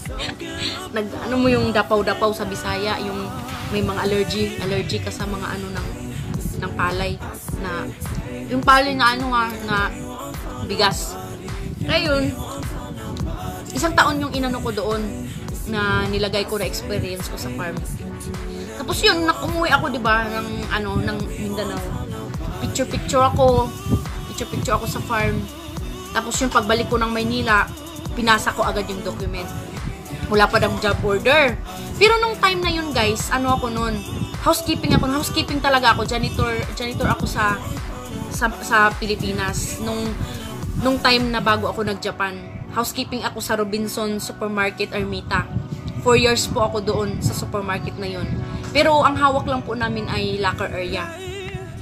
Speaker 2: mo yung dapaw-dapaw sa Bisaya, yung may mga allergy ka sa mga ng palay na yung palay na na bigas. Ngayon, 1 taon yung ko doon na nilagay ko na experience ko sa farm. Tapos yun, umuwi ako, 'di ba, ng Mindanao. Picture ako sa farm. Tapos yung pagbalik ko ng Maynila, pinasa ko agad yung document. Wala pa daw job order. Pero nung time na yun, guys, ako noon, housekeeping talaga ako, janitor ako sa Pilipinas nung time na bago ako nag-Japan. Housekeeping ako sa Robinson Supermarket Ermita. 4 years po ako doon sa supermarket na yun. Pero ang hawak lang po namin ay locker area.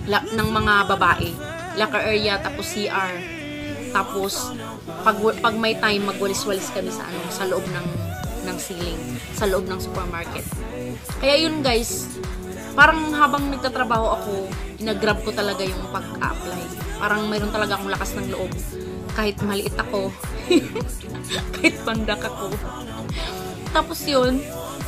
Speaker 2: ng mga babae. Locker area, tapos CR. Tapos, pag may time, magwalis-walis kami sa sa loob ng ceiling, sa loob ng supermarket. Kaya yun guys, parang habang nagtatrabaho ako, inagrab ko talaga yung pag-apply. Parang mayroon talaga akong lakas ng loob. Kahit maliit ako, kahit pandak ako. Tapos yun,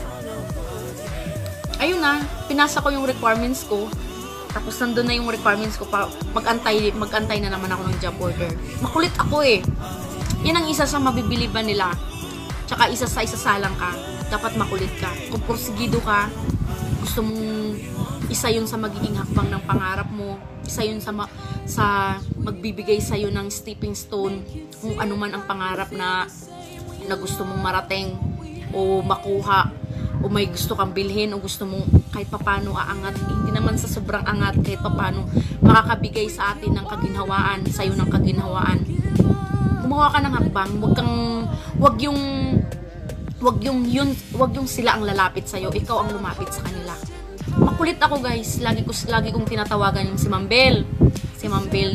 Speaker 2: ayun na, pinasa ko yung requirements ko. Tapos nandun na yung requirements ko pa, mag-antay na naman ako ng job order. Makulit ako eh. Yan ang isa sa mabibiliban nila. Tsaka isasalang ka. Dapat makulit ka. Kung porsigido ka, gusto mong isa yun sa magiging hakbang ng pangarap mo. Isa yun sa magbibigay sa'yo ng stepping stone. Kung ano man ang pangarap na gusto mong marating o makuha. O may gusto kang bilhin o gusto mong kahit papano aangat, hindi naman sa sobrang angat, kahit papano makakabigay sa atin ng kaginhawaan, sa'yo ng kaginhawaan. Gumawa ka ng hakbang, wag yung sila ang lalapit sa'yo, ikaw ang lumapit sa kanila. Makulit ako guys, lagi kong tinatawagan yung si Ma'am Bel. Si Ma'am Bel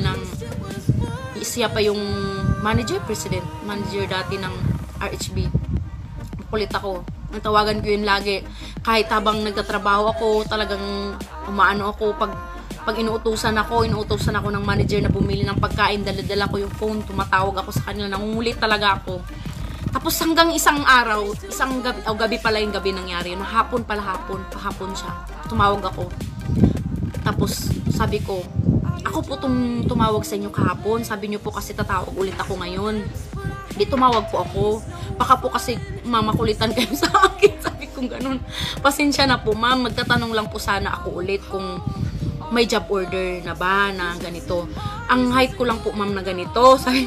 Speaker 2: siya pa yung manager dati ng RHB. Makulit ako. Natawagan ko yun lagi. Kahit habang nagtatrabaho ako, talagang umaano ako. Pag inuutusan ako ng manager na bumili ng pagkain, dala-dala ko yung phone, tumatawag ako sa kanila, nangungulit talaga ako. Tapos hanggang isang araw, gabi pala yung gabi nangyari yun. Hapon siya. Tumawag ako. Tapos sabi ko, ako po tumawag sa inyo kahapon. Sabi niyo po kasi tatawag ulit ako ngayon. Di tumawag po ako. Baka po kasi mamakulitan kayo sa akin. Sabi kong ganun. Pasensya na po ma'am. Magtatanong lang po sana ako ulit kung may job order na ba na ganito. Ang height ko lang po ma'am na ganito. Sabi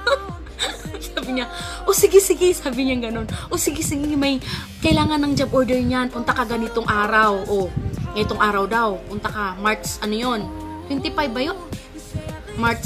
Speaker 2: niya, o sige. Sabi niya ganun. O sige, may kailangan ng job order niyan. Punta ka ganitong araw. O, ganitong araw daw. Punta ka. March, ano yun? 25 ba yun? March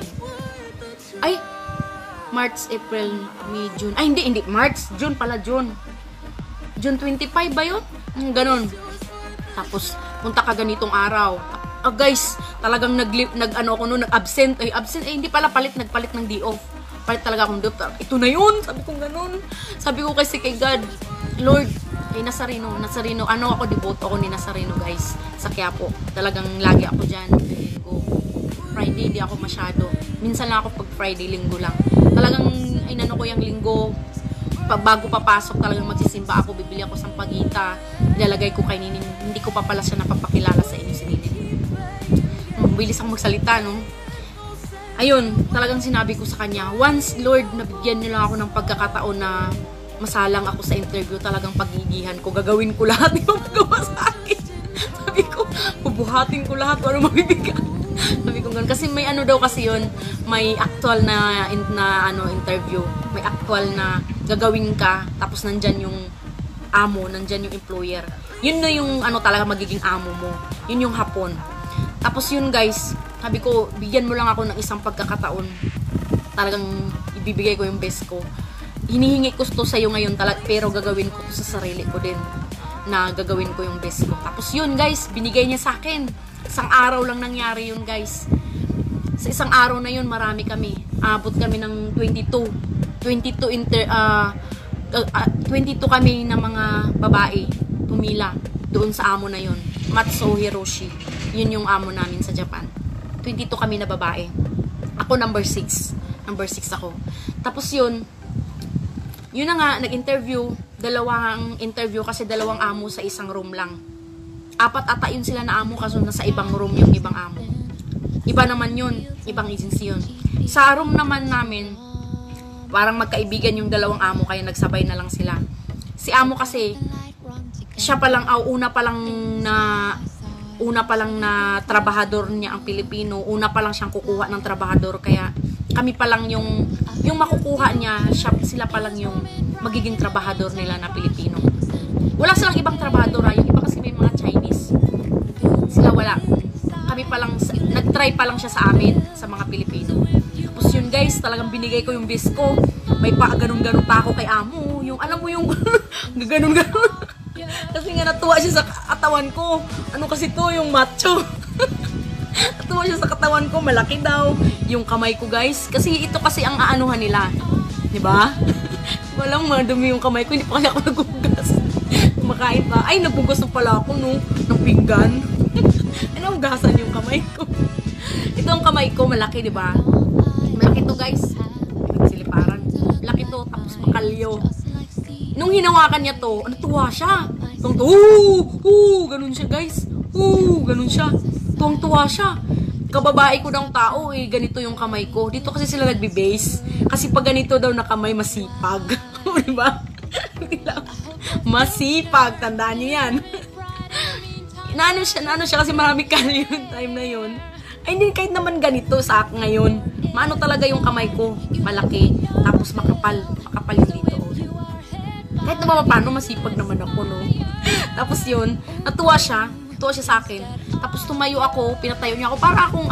Speaker 2: 5. Ay, March, April, May, June. Ay, hindi. March. June pala, June. June 25 ba yun? Ganon. Tapos, punta ka ganitong araw. Guys, talagang nag-absent. Hindi pala nagpalit ng day off. Palit talaga akong day off. Ito na yun. Sabi kong ganon. Sabi ko kasi kay God, Lord, kay Nazareno. Devote ako ni Nazareno, guys. Sa Quiapo. Talagang lagi ako dyan. Friday, di ako masyado. Minsan lang ako pag Friday, linggo lang. Talagang inano ko yung linggo. Bago papasok, talagang magsisimba ako. Bibili ako sampagita. Ilalagay ko kay Ninin. Hindi ko pa pala siya napapakilala sa inyo si Ninin. Bilis akong magsalita, no? Ayun, talagang sinabi ko sa kanya, once, Lord, nabigyan niyo lang ako ng pagkakataon na masalang ako sa interview, talagang pagigihan ko. Gagawin ko lahat yung magawa sa akin. Sabi ko, bubuhatin ko lahat. Walang mabibigyan. Sabi ko ganun. Kasi may daw kasi yun, may actual na interview. May actual na gagawin ka, tapos nandyan yung amo, nandyan yung employer. Yun na yung talaga magiging amo mo. Yun yung hapon. Tapos yun guys, sabi ko, bigyan mo lang ako ng isang pagkakataon. Talagang ibibigay ko yung best ko. Hinihingi ko to sa'yo ngayon talaga, pero gagawin ko to sa sarili ko din. Na gagawin ko yung best ko. Tapos yun guys, binigay niya sa akin. Isang araw lang nangyari yun guys. Sa isang araw na yun, marami kami. Abot kami ng 22 kami na mga babae pumila doon sa amo na yun. Matsuo Hiroshi. Yun yung amo namin sa Japan. 22 kami na babae. Ako number 6. Number 6 ako. Tapos yun na nga, nag-interview. Dalawang interview kasi dalawang amo sa isang room lang. 4 ata yun sila na amo kaso nasa ibang room yung ibang amo. Iba naman yun. Ibang agency yun. Sa room naman namin, parang magkaibigan yung dalawang amo kaya nagsabay na lang sila. Si amo kasi, siya palang, una pa lang na trabahador niya ang Pilipino. Una pa lang siyang kukuha ng trabahador. Kaya kami pa lang yung makukuha niya, sila pa lang yung magiging trabahador nila na Pilipino. Wala silang ibang trabahador. Yung iba kasi may mga Chinese. Sila wala. Kami pa lang, nag-try pa lang siya sa amin, sa mga Pilipino. Tapos yun guys, talagang binigay ko yung best ko. May ganun-ganun pa ako kay amo. Yung, alam mo yung, ganun-ganun. Kasi nga natuwa siya sa katawan ko. Ano kasi to, yung macho. Natuwa siya sa katawan ko, malaki daw. Yung kamay ko, guys. Kasi ito kasi ang aanuhan nila. Diba? Walang madumi yung kamay ko, hindi pa kasi ako nagugas. Kumakain pa. Ay, nagugas na pala ako, no? Ng pinggan. Ano, hugasan yung kamay ko. Ito ang kamay ko, malaki, diba? Malaki to, guys. Nagsiliparan. Malaki to, tapos makalyo. Nung hinawakan niya to, natuwa siya. Ganun siya, guys. Ganun siya. Tuwang-tuwa siya. Kababae ko ng tao, ganito yung kamay ko. Dito kasi sila nagbe-base. Kasi pag ganito daw na kamay, masipag. Diba? Masipag. Tandaan niyo yan. Naano siya kasi marami kalyo yung time na yun. Ay, hindi kahit naman ganito sa akin ngayon. Maano talaga yung kamay ko. Malaki. Tapos makapal. Makapal yung dito. Kahit naman paano, masipag naman ako, no? Tapos yun, natuwa siya sa akin. Tapos tumayo ako, pinatayo niya ako para akong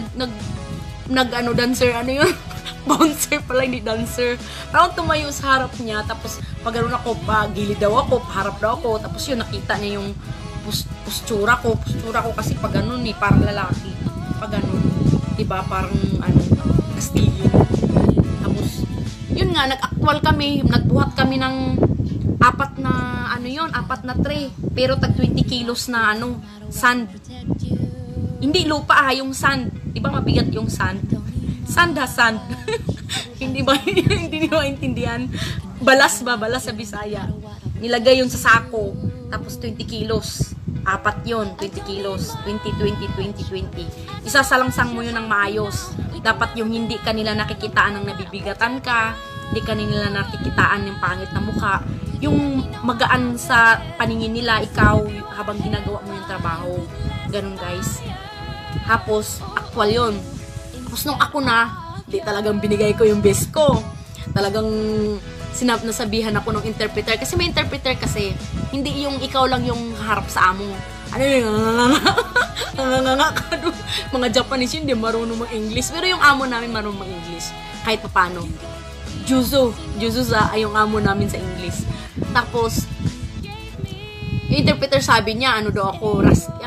Speaker 2: dancer, yun? Bouncer pala, hindi dancer. Parang tumayo sa harap niya, tapos pag gano'n ako, gilid daw ako, paharap daw ako, tapos yun, nakita niya yung postura ko kasi pag gano'n parang lalaki. Pag gano'n, diba, parang Castillo. Tapos, yun nga, nag-actual kami, nagbuhat kami ng apat na tray. Pero tag 20 kilos na sand. Hindi lupa yung sand. Diba mabigat yung sand? Sand. Hindi ba maintindihan? Balas sa Bisaya. Nilagay yun sa sako. Tapos 20 kilos. Apat yun, 20 kilos. 20. Isasalangsang mo yun ng maayos. Dapat yung hindi kanila nakikitaan ng nabibigatan ka. Hindi kanila nakikitaan ng pangit na mukha. Yung magaan sa paningin nila, ikaw, habang ginagawa mo yung trabaho. Ganun, guys. Tapos, actual yun. Tapos nung ako di talagang binigay ko yung best ko. Talagang nasabihan ako ng interpreter. Kasi may interpreter kasi, hindi yung ikaw lang yung harap sa amo. Ano yung nganganga ka doon. Mga Japanese yun, hindi marunong mag-English. Pero yung amo namin marunong mag-English. Kahit pa paano. Juzo yung amo namin sa English. Tapos, yung interpreter sabi niya, daw ako,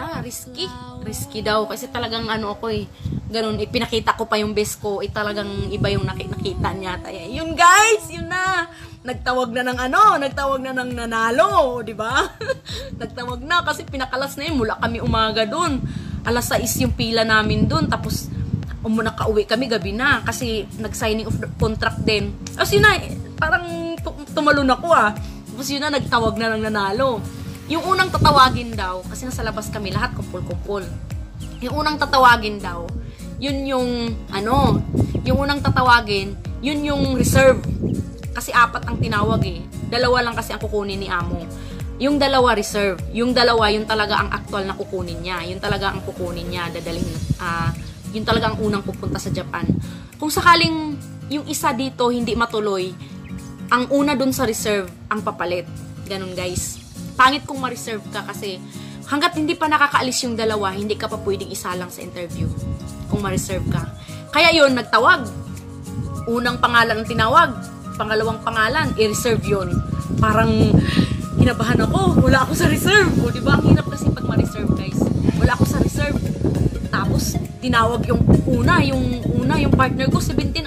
Speaker 2: risky daw. Kasi talagang ako ganun, pinakita ko pa yung best ko, talagang iba yung nakita niya. Yun, guys, yun na. Nagtawag na ng nanalo, di ba? Nagtawag na kasi pinakalas na yun, mula kami umaga dun. 6:00 yung pila namin dun, tapos nakauwi kami gabi na kasi nag-signing of the contract din. Kasi yun na, parang tumalon ako Tapos yun na, nagtawag na ng nanalo. Yung unang tatawagin daw, kasi nasa labas kami lahat, kumpul-kumpul. Yung unang tatawagin daw, yun yung unang tatawagin, yun yung reserve. Kasi 4 ang tinawag 2 lang kasi ang kukunin ni amo. Yung 2 reserve. Yung 2, yun talaga ang actual na kukunin niya. Yun talaga ang kukunin niya, yun talaga ang unang pupunta sa Japan. Kung sakaling yung isa dito hindi matuloy, ang una dun sa reserve ang papalit. Ganun, guys. Pangit kung ma-reserve ka kasi hanggat hindi pa nakakaalis yung 2, hindi ka pa pwedeng isa lang sa interview kung ma-reserve ka. Kaya yun, nagtawag. Unang pangalan ang tinawag. Pangalawang pangalan, i-reserve yun. Parang kinabahan ako. Wala ako sa reserve. O, diba? Ang hirap kasi pag ma-reserve, guys. Wala ako sa reserve. Tapos, tinawag yung partner ko, 17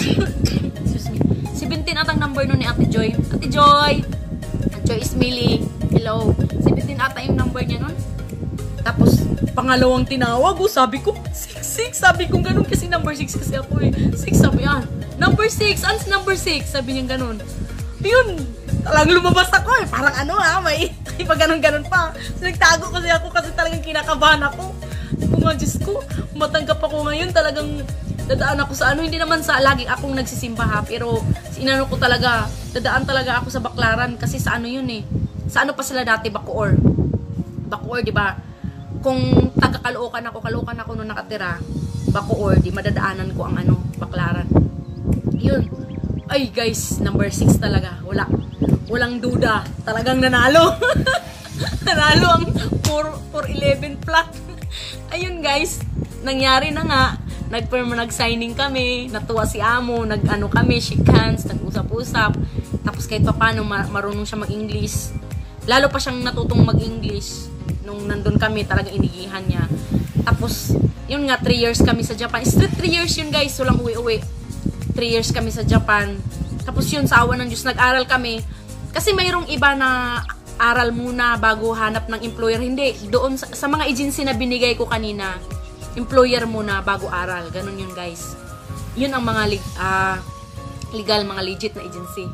Speaker 2: at ang number nun ni Ate Joy. Ate Joy Ismili. Hello. 17 ata yung number niya nun. Tapos, pangalawang tinawag, sabi ko, 6. Sabi ko ganun kasi number 6 kasi ako 6, sabi number 6, ans number 6, sabi niya ganun. Yun, talagang lumabas ako parang may pag ganun pa. So, nagtago kasi ako kasi talagang kinakabahan ako. Diyos ko, matanggap ako ngayon, talagang dadaan ako sa hindi naman sa lagi akong nagsisimba pero inano ko talaga, dadaan talaga ako sa Baklaran kasi sa yun sa pa sila dati, Bacoor, di ba? Kung taga-Caloocan ako nung nakatira, Bacoor, di madadaanan ko ang Baklaran. Yun. Ay, guys, number 6 talaga. Walang duda. Talagang nanalo. Nanalo ang 411 plat. Ayun, guys, nangyari na nga. Nag-signing kami, natuwa si amo, kami, shake hands, nag-usap-usap. Tapos kahit pa paano, marunong siya mag-English. Lalo pa siyang natutong mag-English. Nung nandun kami, talagang inigihan niya. Tapos, yun nga, 3 years kami sa Japan. Straight 3 years yun guys, walang uwi-uwi. 3 years kami sa Japan. Tapos yun, sa awa ng Diyos, nag-aral kami. Kasi mayroong iba na aral muna bago hanap ng employer. Hindi, doon sa mga agency na binigay ko kanina, employer muna bago aral. Ganun yun guys. Yun ang mga legal, mga legit na agency.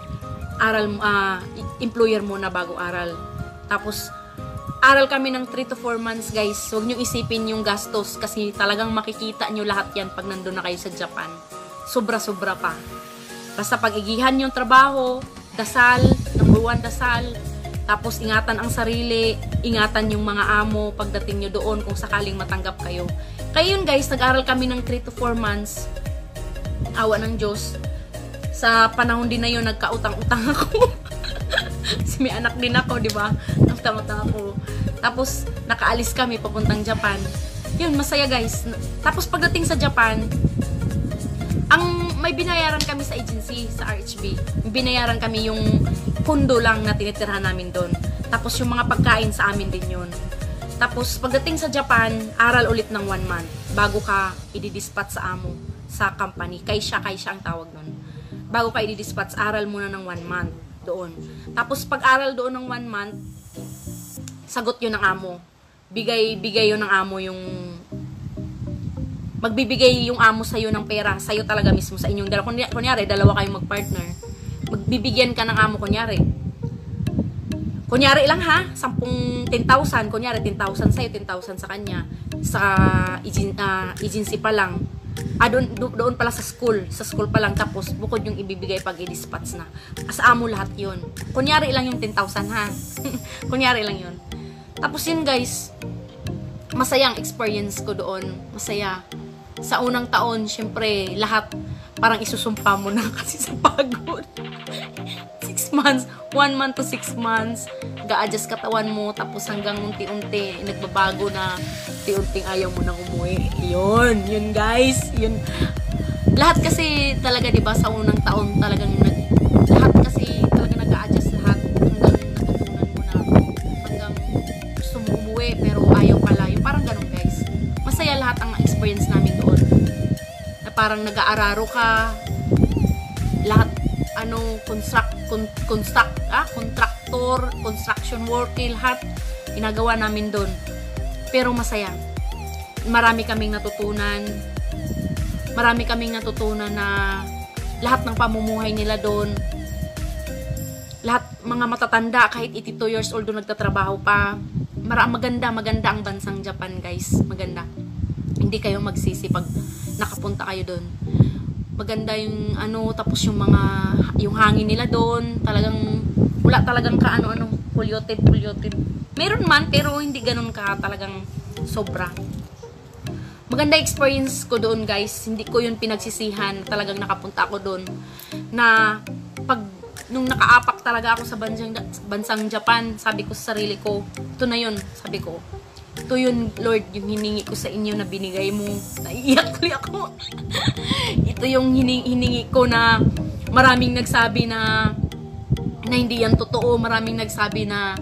Speaker 2: Employer muna bago aral. Tapos, aral kami ng 3 to 4 months guys. Huwag nyo isipin yung gastos kasi talagang makikita nyo lahat yan pag nandun na kayo sa Japan. Sobra-sobra pa. Basta pag-igihan yung trabaho, dasal, number 1 dasal, tapos ingatan ang sarili, ingatan yung mga amo pagdating nyo doon kung sakaling matanggap kayo. Kaya yun guys, nag-aral kami ng 3 to 4 months. Awa ng Diyos. Sa panahon din na yun, nagkautang-utang ako. Kasi may anak din ako, di ba? Utang-utang ako. Tapos, nakaalis kami papuntang Japan. Yun, masaya guys. Tapos, pagdating sa Japan, may binayaran kami sa agency, sa RHB. Binayaran kami yung kondo lang na tinitirhan namin doon. Tapos, yung mga pagkain sa amin din yun. Tapos, pagdating sa Japan, aral ulit ng 1 month bago ka i-dispatch sa amo, sa company. Kaisha ang tawag nun. Bago ka i-dispatch, aral muna ng 1 month doon. Tapos, pag-aral doon ng 1 month, sagot yun ng amo. Bigay yun ng amo yung magbibigay yung amo sa'yo ng pera. Sa'yo talaga mismo, sa inyong dalawa. Kunyari, dalawa kayong mag-partner. Magbibigyan ka ng amo, kunyari. Kunyari lang ha, 10,000. Kunyari, 10,000 sa'yo, 10,000 sa kanya. Sa agency pa lang. Doon pala sa school. Sa school pa lang. Tapos, bukod yung ibibigay pag i-dispatch na. Sa amo lahat yun. Kunyari lang yung 10,000 ha. Kunyari lang yun. Tapos yun guys, masayang experience ko doon. Masaya. Sa unang taon, syempre, lahat parang isusumpa mo na kasi sa pagod. 6 months, 1 month to 6 months, ga-adjust katawan mo, tapos hanggang unti-unti, nagbabago na, unti-unting ayaw mo nang umuwi. Yun guys, yun. Lahat kasi talaga, diba, sa unang taon, talagang lahat kasi talaga nag-a-adjust lahat, hanggang natutunan mo na, hanggang gusto mo umuwi, pero ayaw pala. Yung parang ganun guys. Masaya lahat ang experience namin doon. Na parang nag-aararo ka, lahat, contractor, construction worker, lahat ginagawa namin doon. Pero masaya. Marami kaming natutunan na lahat ng pamumuhay nila doon, lahat mga matatanda, kahit 82 years old doon nagtatrabaho pa. Maganda ang bansang Japan guys. Maganda. Hindi kayo magsisi pag nakapunta kayo doon. Maganda yung tapos yung hangin nila doon, talagang wala talagang polluted. Meron man, pero hindi ganun ka talagang sobra. Maganda experience ko doon guys. Hindi ko yun pinagsisihan. Talagang nakapunta ako doon. Na nung nakaapak talaga ako sa bansang Japan, sabi ko sa sarili ko, ito na yun, sabi ko. Ito yun, Lord, yung hiningi ko sa inyo na binigay mo. Naiiyak tuloy ako. Ito yung hiningi ko na maraming nagsabi na hindi yan totoo. Maraming nagsabi na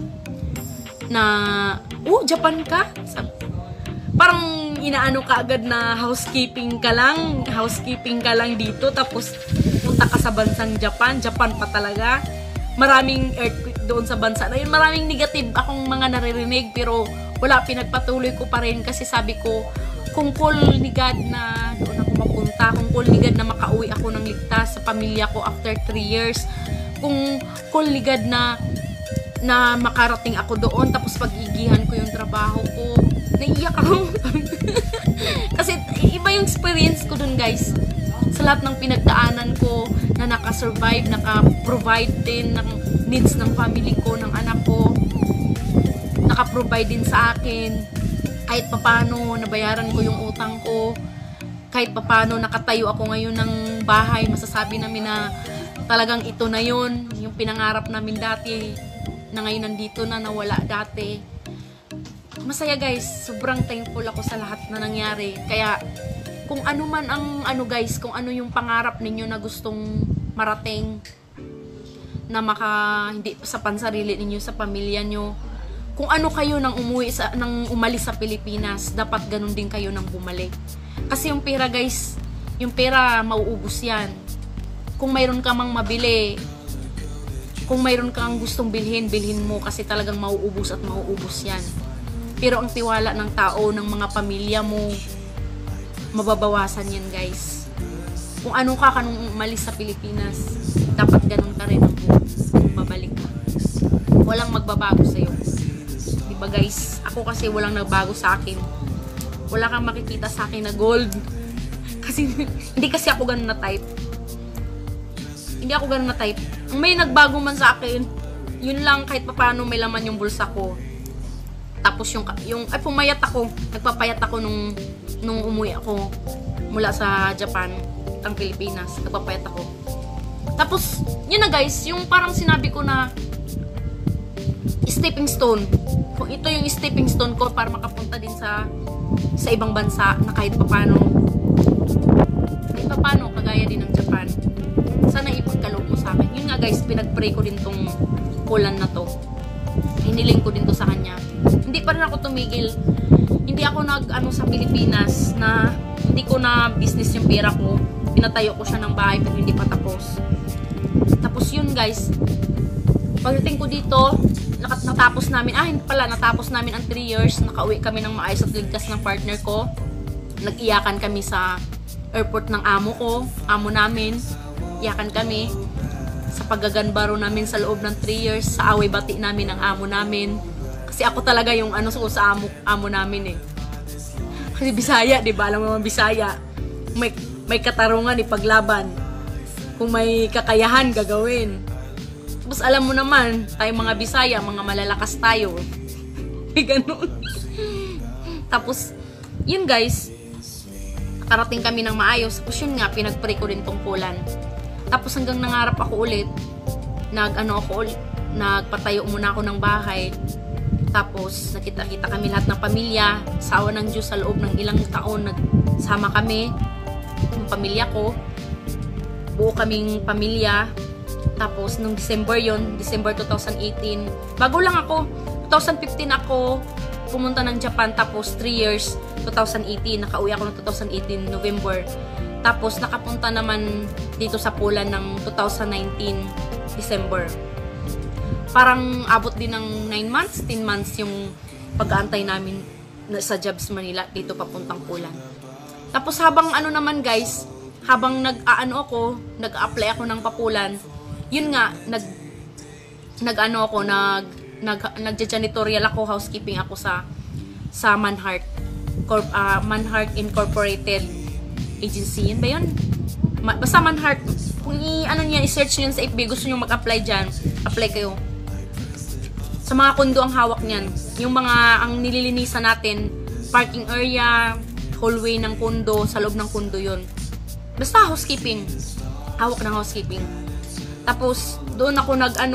Speaker 2: Japan ka? Parang inaano ka agad na housekeeping ka lang dito, tapos punta ka sa bansang Japan pa talaga. Maraming earthquake doon sa bansa na yun. Maraming negative akong mga naririnig, pero wala, pinagpatuloy ko pa rin kasi sabi ko, kung call ni God na doon ako mapunta, kung call ni God na makauwi ako ng ligtas sa pamilya ko after 3 years, kung call ni God na makarating ako doon, tapos pag-igihan ko yung trabaho ko, naiiyak ako. Kasi iba yung experience ko doon guys. Sa lahat ng pinagdaanan ko, na naka-survive, naka-provide din ng needs ng family ko, ng anak ko, naka-provide din sa akin, kahit papano nabayaran ko yung utang ko, kahit papano nakatayo ako ngayon ng bahay, masasabi namin na talagang ito na yun, yung pinangarap namin dati, na ngayon nandito na, nawala dati. Masaya guys, sobrang thankful ako sa lahat na nangyari. Kaya kung ano man ang guys, kung ano yung pangarap ninyo na gustong marating, na hindi sa pansarili ninyo, sa pamilya nyo, kung ano kayo nang umalis sa Pilipinas, dapat ganun din kayo nang bumalik. Kasi yung pera guys, yung pera mauubos yan. Kung mayroon ka mang mabili, kung mayroon kang gustong bilhin mo kasi talagang mauubos at mauubos yan. Pero ang tiwala ng tao, ng mga pamilya mo, mababawasan yan guys. Kung ano ka kanong umalis sa Pilipinas, dapat ganun ka rin ang babalik ka. Walang magbabago sa'yo. Diba guys? Ako kasi walang nagbago sa akin. Wala kang makikita sa akin na gold. Kasi, hindi kasi ako ganun na type. Hindi ako ganun na type. Ang may nagbago man sa akin, yun lang kahit paano may laman yung bulsa ko. Tapos ay pumayat ako. Nagpapayat ako nung umuwi ako mula sa Japan, ang Pilipinas. Nagpapayat ako. Tapos, yun na guys, yung parang sinabi ko na stepping stone. Kung ito yung stepping stone ko para makapunta din sa ibang bansa na kahit papano kagaya din ng Japan. Sana ipagkaloob mo sa akin. Yun nga guys, pinag-pray ko din tong kulan na to. Hiniling ko din to sa kanya. Hindi pa rin ako tumigil. Hindi ako sa Pilipinas na hindi ko na business yung pera ko. Pinatayo ko siya ng bahay pero hindi pa tapos. Tapos yun guys, pagdating ko dito, natapos namin ang 3 years. Nakauwi kami ng maayos at ligtas ng partner ko. Nag-iyakan kami sa airport ng amo namin. Iyakan kami sa paggaganbaro namin sa loob ng 3 years, sa away bati namin ng amo namin. Kasi ako talaga yung sa amo namin eh. Kasi Bisaya, di ba? Alam mo naman Bisaya. May katarungan, ipaglaban. Kung may kakayahan, gagawin. Tapos alam mo naman, tayo mga Bisaya, mga malalakas tayo. May ganun. Tapos, yun guys, nakarating kami ng maayos. Tapos yun nga, pinag-pray ko din tungkulan. Tapos hanggang nangarap ako ulit, nagpatayo muna ako ng bahay. Tapos, nakita-kita kami lahat ng pamilya. Sa awa ng Diyos, sa loob ng ilang taon, nagsama kami, yung pamilya ko. Buo kaming pamilya. Tapos, nung December 2018, bago lang ako, 2015 ako pumunta ng Japan. Tapos, 3 years, 2018, nakauwi ako ng 2018, November. Tapos, nakapunta naman dito sa Poland ng 2019, December. Parang abot din ng 9 months, 10 months yung pag-aantay namin sa Jobs Manila dito papuntang Poland. Tapos habang naman guys, habang nag-apply ako ng papulan, yun nga, nagja-janitorial ako, housekeeping ako sa Manhart. Manhart Incorporated Agency. Yun ba yun? Basta Manhart. Kung i-search nyo sa FB, gusto nyo mag-apply dyan, apply kayo. Sa mga kondo ang hawak niyan. Ang nililinisan natin, parking area, hallway ng kondo, sa loob ng kondo yun. Basta housekeeping. Hawak ng housekeeping. Tapos, doon ako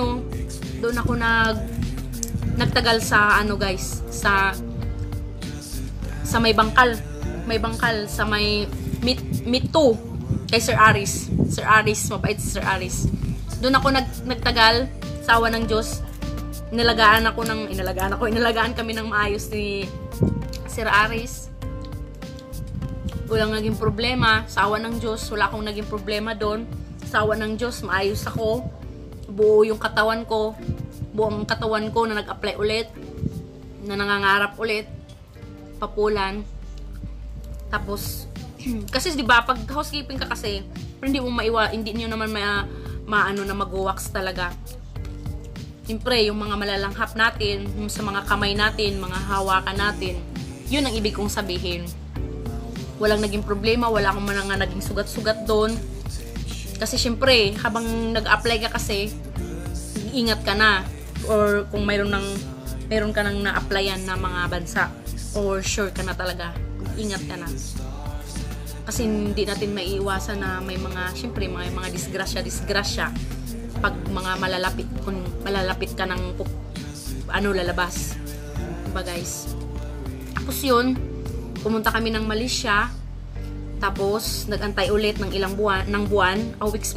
Speaker 2: nagtagal sa guys, sa may bangkal. May bangkal, sa may meet 2 kay Sir Aris. Sir Aris, mabait si Sir Aris. Doon ako nagtagal sa awa ng Diyos. Inalagaan kami ng maayos ni Sir Aris. Walang naging problema. Sa awa ng Diyos, wala akong naging problema doon. Sa awa ng Diyos, maayos ako. Buo yung katawan ko. Buong katawan ko na nag-apply ulit. Na nangangarap ulit. Papulan. Tapos, kasi diba, pag housekeeping ka kasi, hindi nyo naman na mag-wax talaga. Siyempre, yung mga malalanghap natin, yung sa mga kamay natin, mga hawakan natin, yun ang ibig kong sabihin. Walang naging problema, wala akong naging sugat-sugat doon. Kasi siyempre, habang nag-apply ka kasi, ingat ka na. Or kung mayroon ka nang na-applyan na mga bansa, or sure ka na talaga, ingat ka na. Kasi hindi natin maiiwasan na may siyempre, may mga disgrasya. Pag mga kung malalapit ka ng lalabas. Diba guys? Tapos yun, pumunta kami ng Malaysia. Tapos, nag-antay ulit ng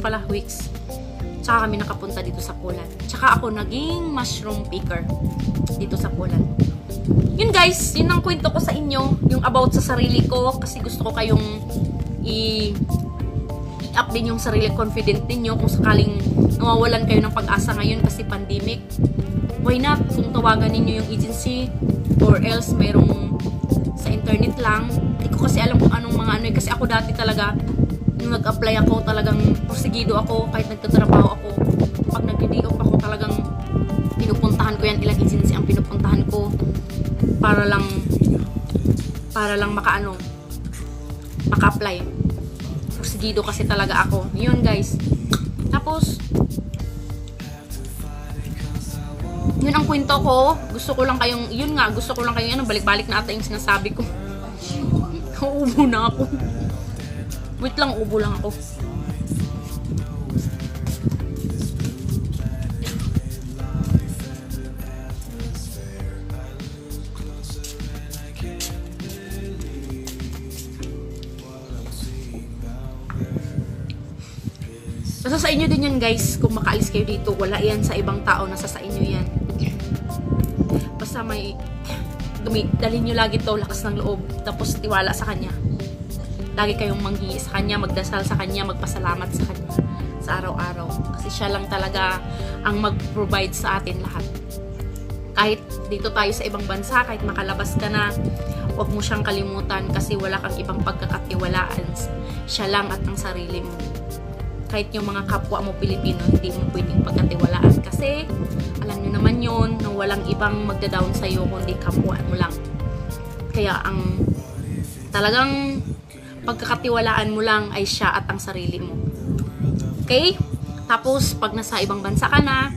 Speaker 2: weeks. Tsaka kami nakapunta dito sa Poland. Tsaka ako naging mushroom picker. dito sa Poland. Yun guys, yun ang kwento ko sa inyo, yung about sa sarili ko, kasi gusto ko kayong i-up din yung sarili, confident ninyo kung sakaling nawawalan kayo ng pag-asa ngayon kasi pandemic. Why not kung tawagan ninyo yung agency or else mayroong sa internet lang. Hindi ko kasi alam kung anong mga ano kasi ako dati talaga nung nag-apply ako talagang porsigido ako kahit nagtatrabaho ako. Pag nagdi-day-off ako talagang pinupuntahan ko yan, ilang agency ang pinupuntahan ko para lang maka-apply. Porsigido kasi talaga ako. Yun guys. Tapos yun ang kwento ko. Gusto ko lang kayong balik-balik na ata yung sinasabi ko. Uubo na ako. Wait lang, ubo lang ako. Nasa sa inyo din yan guys, kung makaalis kayo dito, wala yan sa ibang tao, nasa sa inyo yan. Basta may dalhin nyo lagi to, lakas ng loob, tapos tiwala sa kanya. Lagi kayong manghingi sa kanya, magdasal sa kanya, magpasalamat sa kanya sa araw-araw. Kasi siya lang talaga ang mag-provide sa atin lahat. Kahit dito tayo sa ibang bansa, kahit makalabas ka na, huwag mo siyang kalimutan kasi wala kang ibang pagkakatiwalaan. Siya lang at ang sarili mo. Kahit yung mga kapwa mo Pilipino, hindi mo pwedeng pagkatiwalaan kasi alam nyo naman yun na walang ibang magda-down sa'yo kundi kapwa mo lang. Kaya ang talagang pagkakatiwalaan mo lang ay siya at ang sarili mo. Okay? Tapos pag nasa ibang bansa ka na,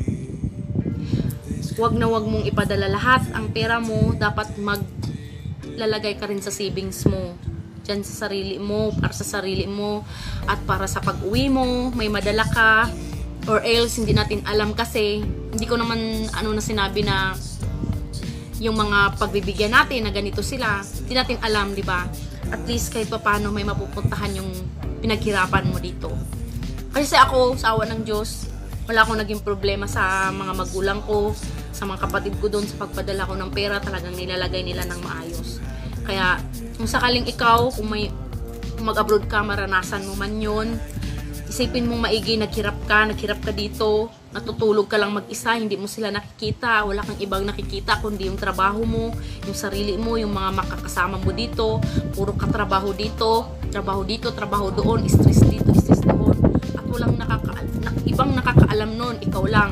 Speaker 2: wag mong ipadala lahat ang pera mo, dapat maglalagay ka rin sa savings mo. Diyan sa sarili mo, para sa sarili mo, at para sa pag-uwi mo, may madala ka, or else hindi natin alam kasi, hindi ko naman na sinabi na yung mga pagbibigyan natin na ganito sila, hindi natin alam, di ba? At least kahit pa paano may mapupuntahan yung pinaghirapan mo dito. Kasi ako, sa awa ng Diyos, wala akong naging problema sa mga magulang ko, sa mga kapatid ko doon sa pagpadala ko ng pera, talagang nilalagay nila ng maayos. Kaya, kung sakaling ikaw, kung mag-abroad ka, maranasan mo man yun, isipin mong maigi, naghirap ka dito, natutulog ka lang mag-isa, hindi mo sila nakikita, wala kang ibang nakikita, kundi yung trabaho mo, yung sarili mo, yung mga makakasama mo dito, puro ka trabaho dito, trabaho doon, stress dito, stress doon, at walang ibang nakakaalam nun, ikaw lang,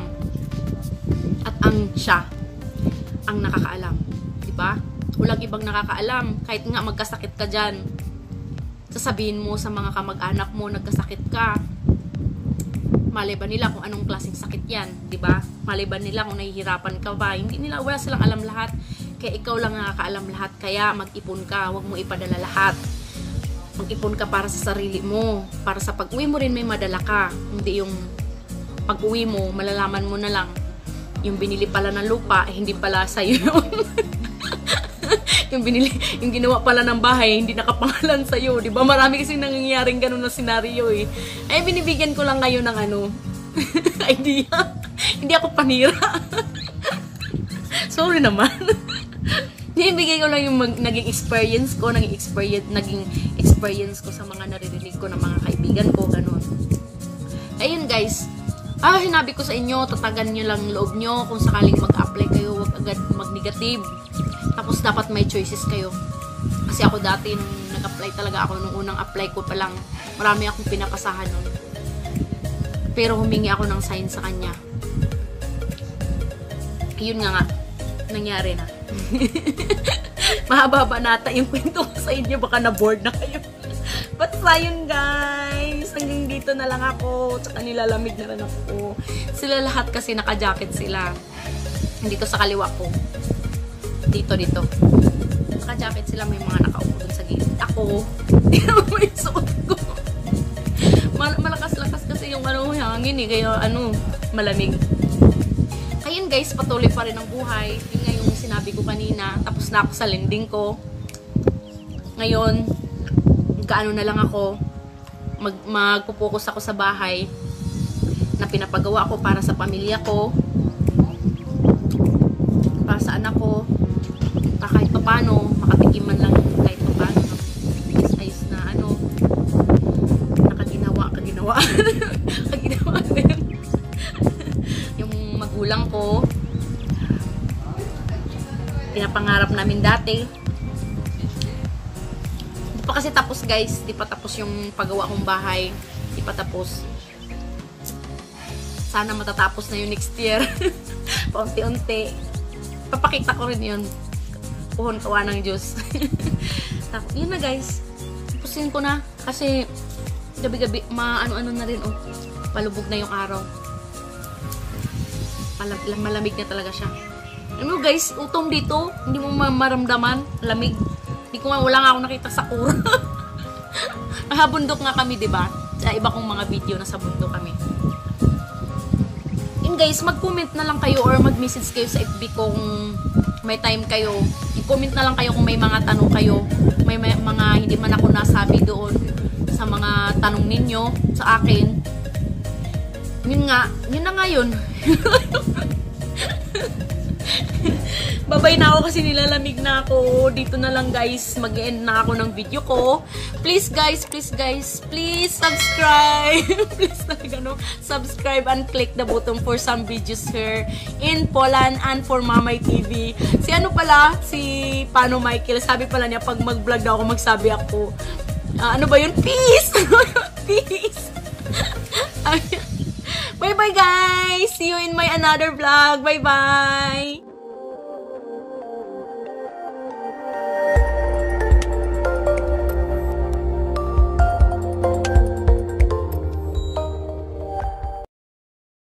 Speaker 2: at siya, ang nakakaalam, diba? Walang ibang nakakaalam. Kahit nga magkasakit ka dyan, sasabihin mo sa mga kamag-anak mo, nagkasakit ka. Malay ba nila kung anong klaseng sakit yan? Diba? Malay ba nila kung nahihirapan ka ba? Wala silang alam lahat. Kaya ikaw lang nakakaalam lahat. Kaya mag-ipon ka. Huwag mo ipadala lahat. Mag-ipon ka para sa sarili mo. Para sa pag-uwi mo rin may madala ka. Hindi yung pag-uwi mo, malalaman mo na lang. Yung binili pala ng lupa, hindi pala sa'yo yun. yung ginawa pala ng bahay, hindi nakapangalan sa'yo, di ba? Marami kasi nangyayaring ganun na senaryo eh. Ay, binibigyan ko lang ngayon ng idea. Hindi ako panira. Sorry naman. Binibigay ko lang yung naging experience ko sa mga naririnig ko ng mga kaibigan ko, ganun. Ayun guys. Sinabi ko sa inyo, tatagan nyo lang loob nyo kung sakaling mag-apply kayo, wag agad mag-negative. Tapos dapat may choices kayo. Kasi ako dati nung nag-apply talaga ako, nung unang apply ko pa lang, marami akong pinapasahan nun. Pero humingi ako ng sign sa kanya. Yun nga, nangyari na. Mahaba-haba nata yung kwento ko sa inyo, baka na-bored na kayo. But yun guys, hanggang dito na lang ako, tsaka nilalamig na rin ako. Sila lahat kasi naka-jacket sila. Dito sa kaliwa ko. Dito. Naka-jacket sila, may mga nakaupo dun sa gilid. Ako, hindi naman may suot ko. Malakas-lakas kasi yung hangin eh, kaya malamig. Ayun guys, patuloy pa rin ang buhay. Yun nga yung sinabi ko kanina, tapos na ako sa lending ko. Ngayon, na lang ako, magpo-focus ako sa bahay na pinapagawa ko para sa pamilya ko. Para sa anak ko kahit paano makatikim man lang kahit paano ng ayos na ano kaginawa kaginawa yung magulang ko pinapangarap namin dati. Di pa kasi tapos guys, di pa tapos yung paggawa kong bahay, di pa tapos. Sana matatapos na yung next year. Paunti-unti. Papakita ko rin yun. Puhon-tuwa ng Diyos. Tapos, yun na guys. Tapusin ko na. Kasi, gabi-gabi, maano-ano na rin, oh. Palubog na yung araw. Malamig na talaga siya. Ano guys, utom dito. Hindi mo maramdaman. Lamig. Wala nga akong nakita sa kura. Nakabundok nga kami, diba? Sa iba kong mga video, nasa bundok kami. Yun guys, mag-comment na lang kayo or mag-message kayo sa FB kung may time kayo. I-comment na lang kayo kung may mga tanong kayo. May mga hindi man ako nasabi doon sa mga tanong ninyo sa akin. Yun na nga yun. Babay na ako kasi nilalamig na ako. Dito na lang guys, mag-end na ako ng video ko. Please guys, please subscribe. Please talaga no, subscribe and click the button for some videos here in Poland and for Mamay TV. Si ano pala, si Pano Michael, sabi pala niya pag mag-vlog daw ako, magsabi ako, ano ba yun? Peace! Peace! Bye bye guys! See you in my another vlog. Bye bye!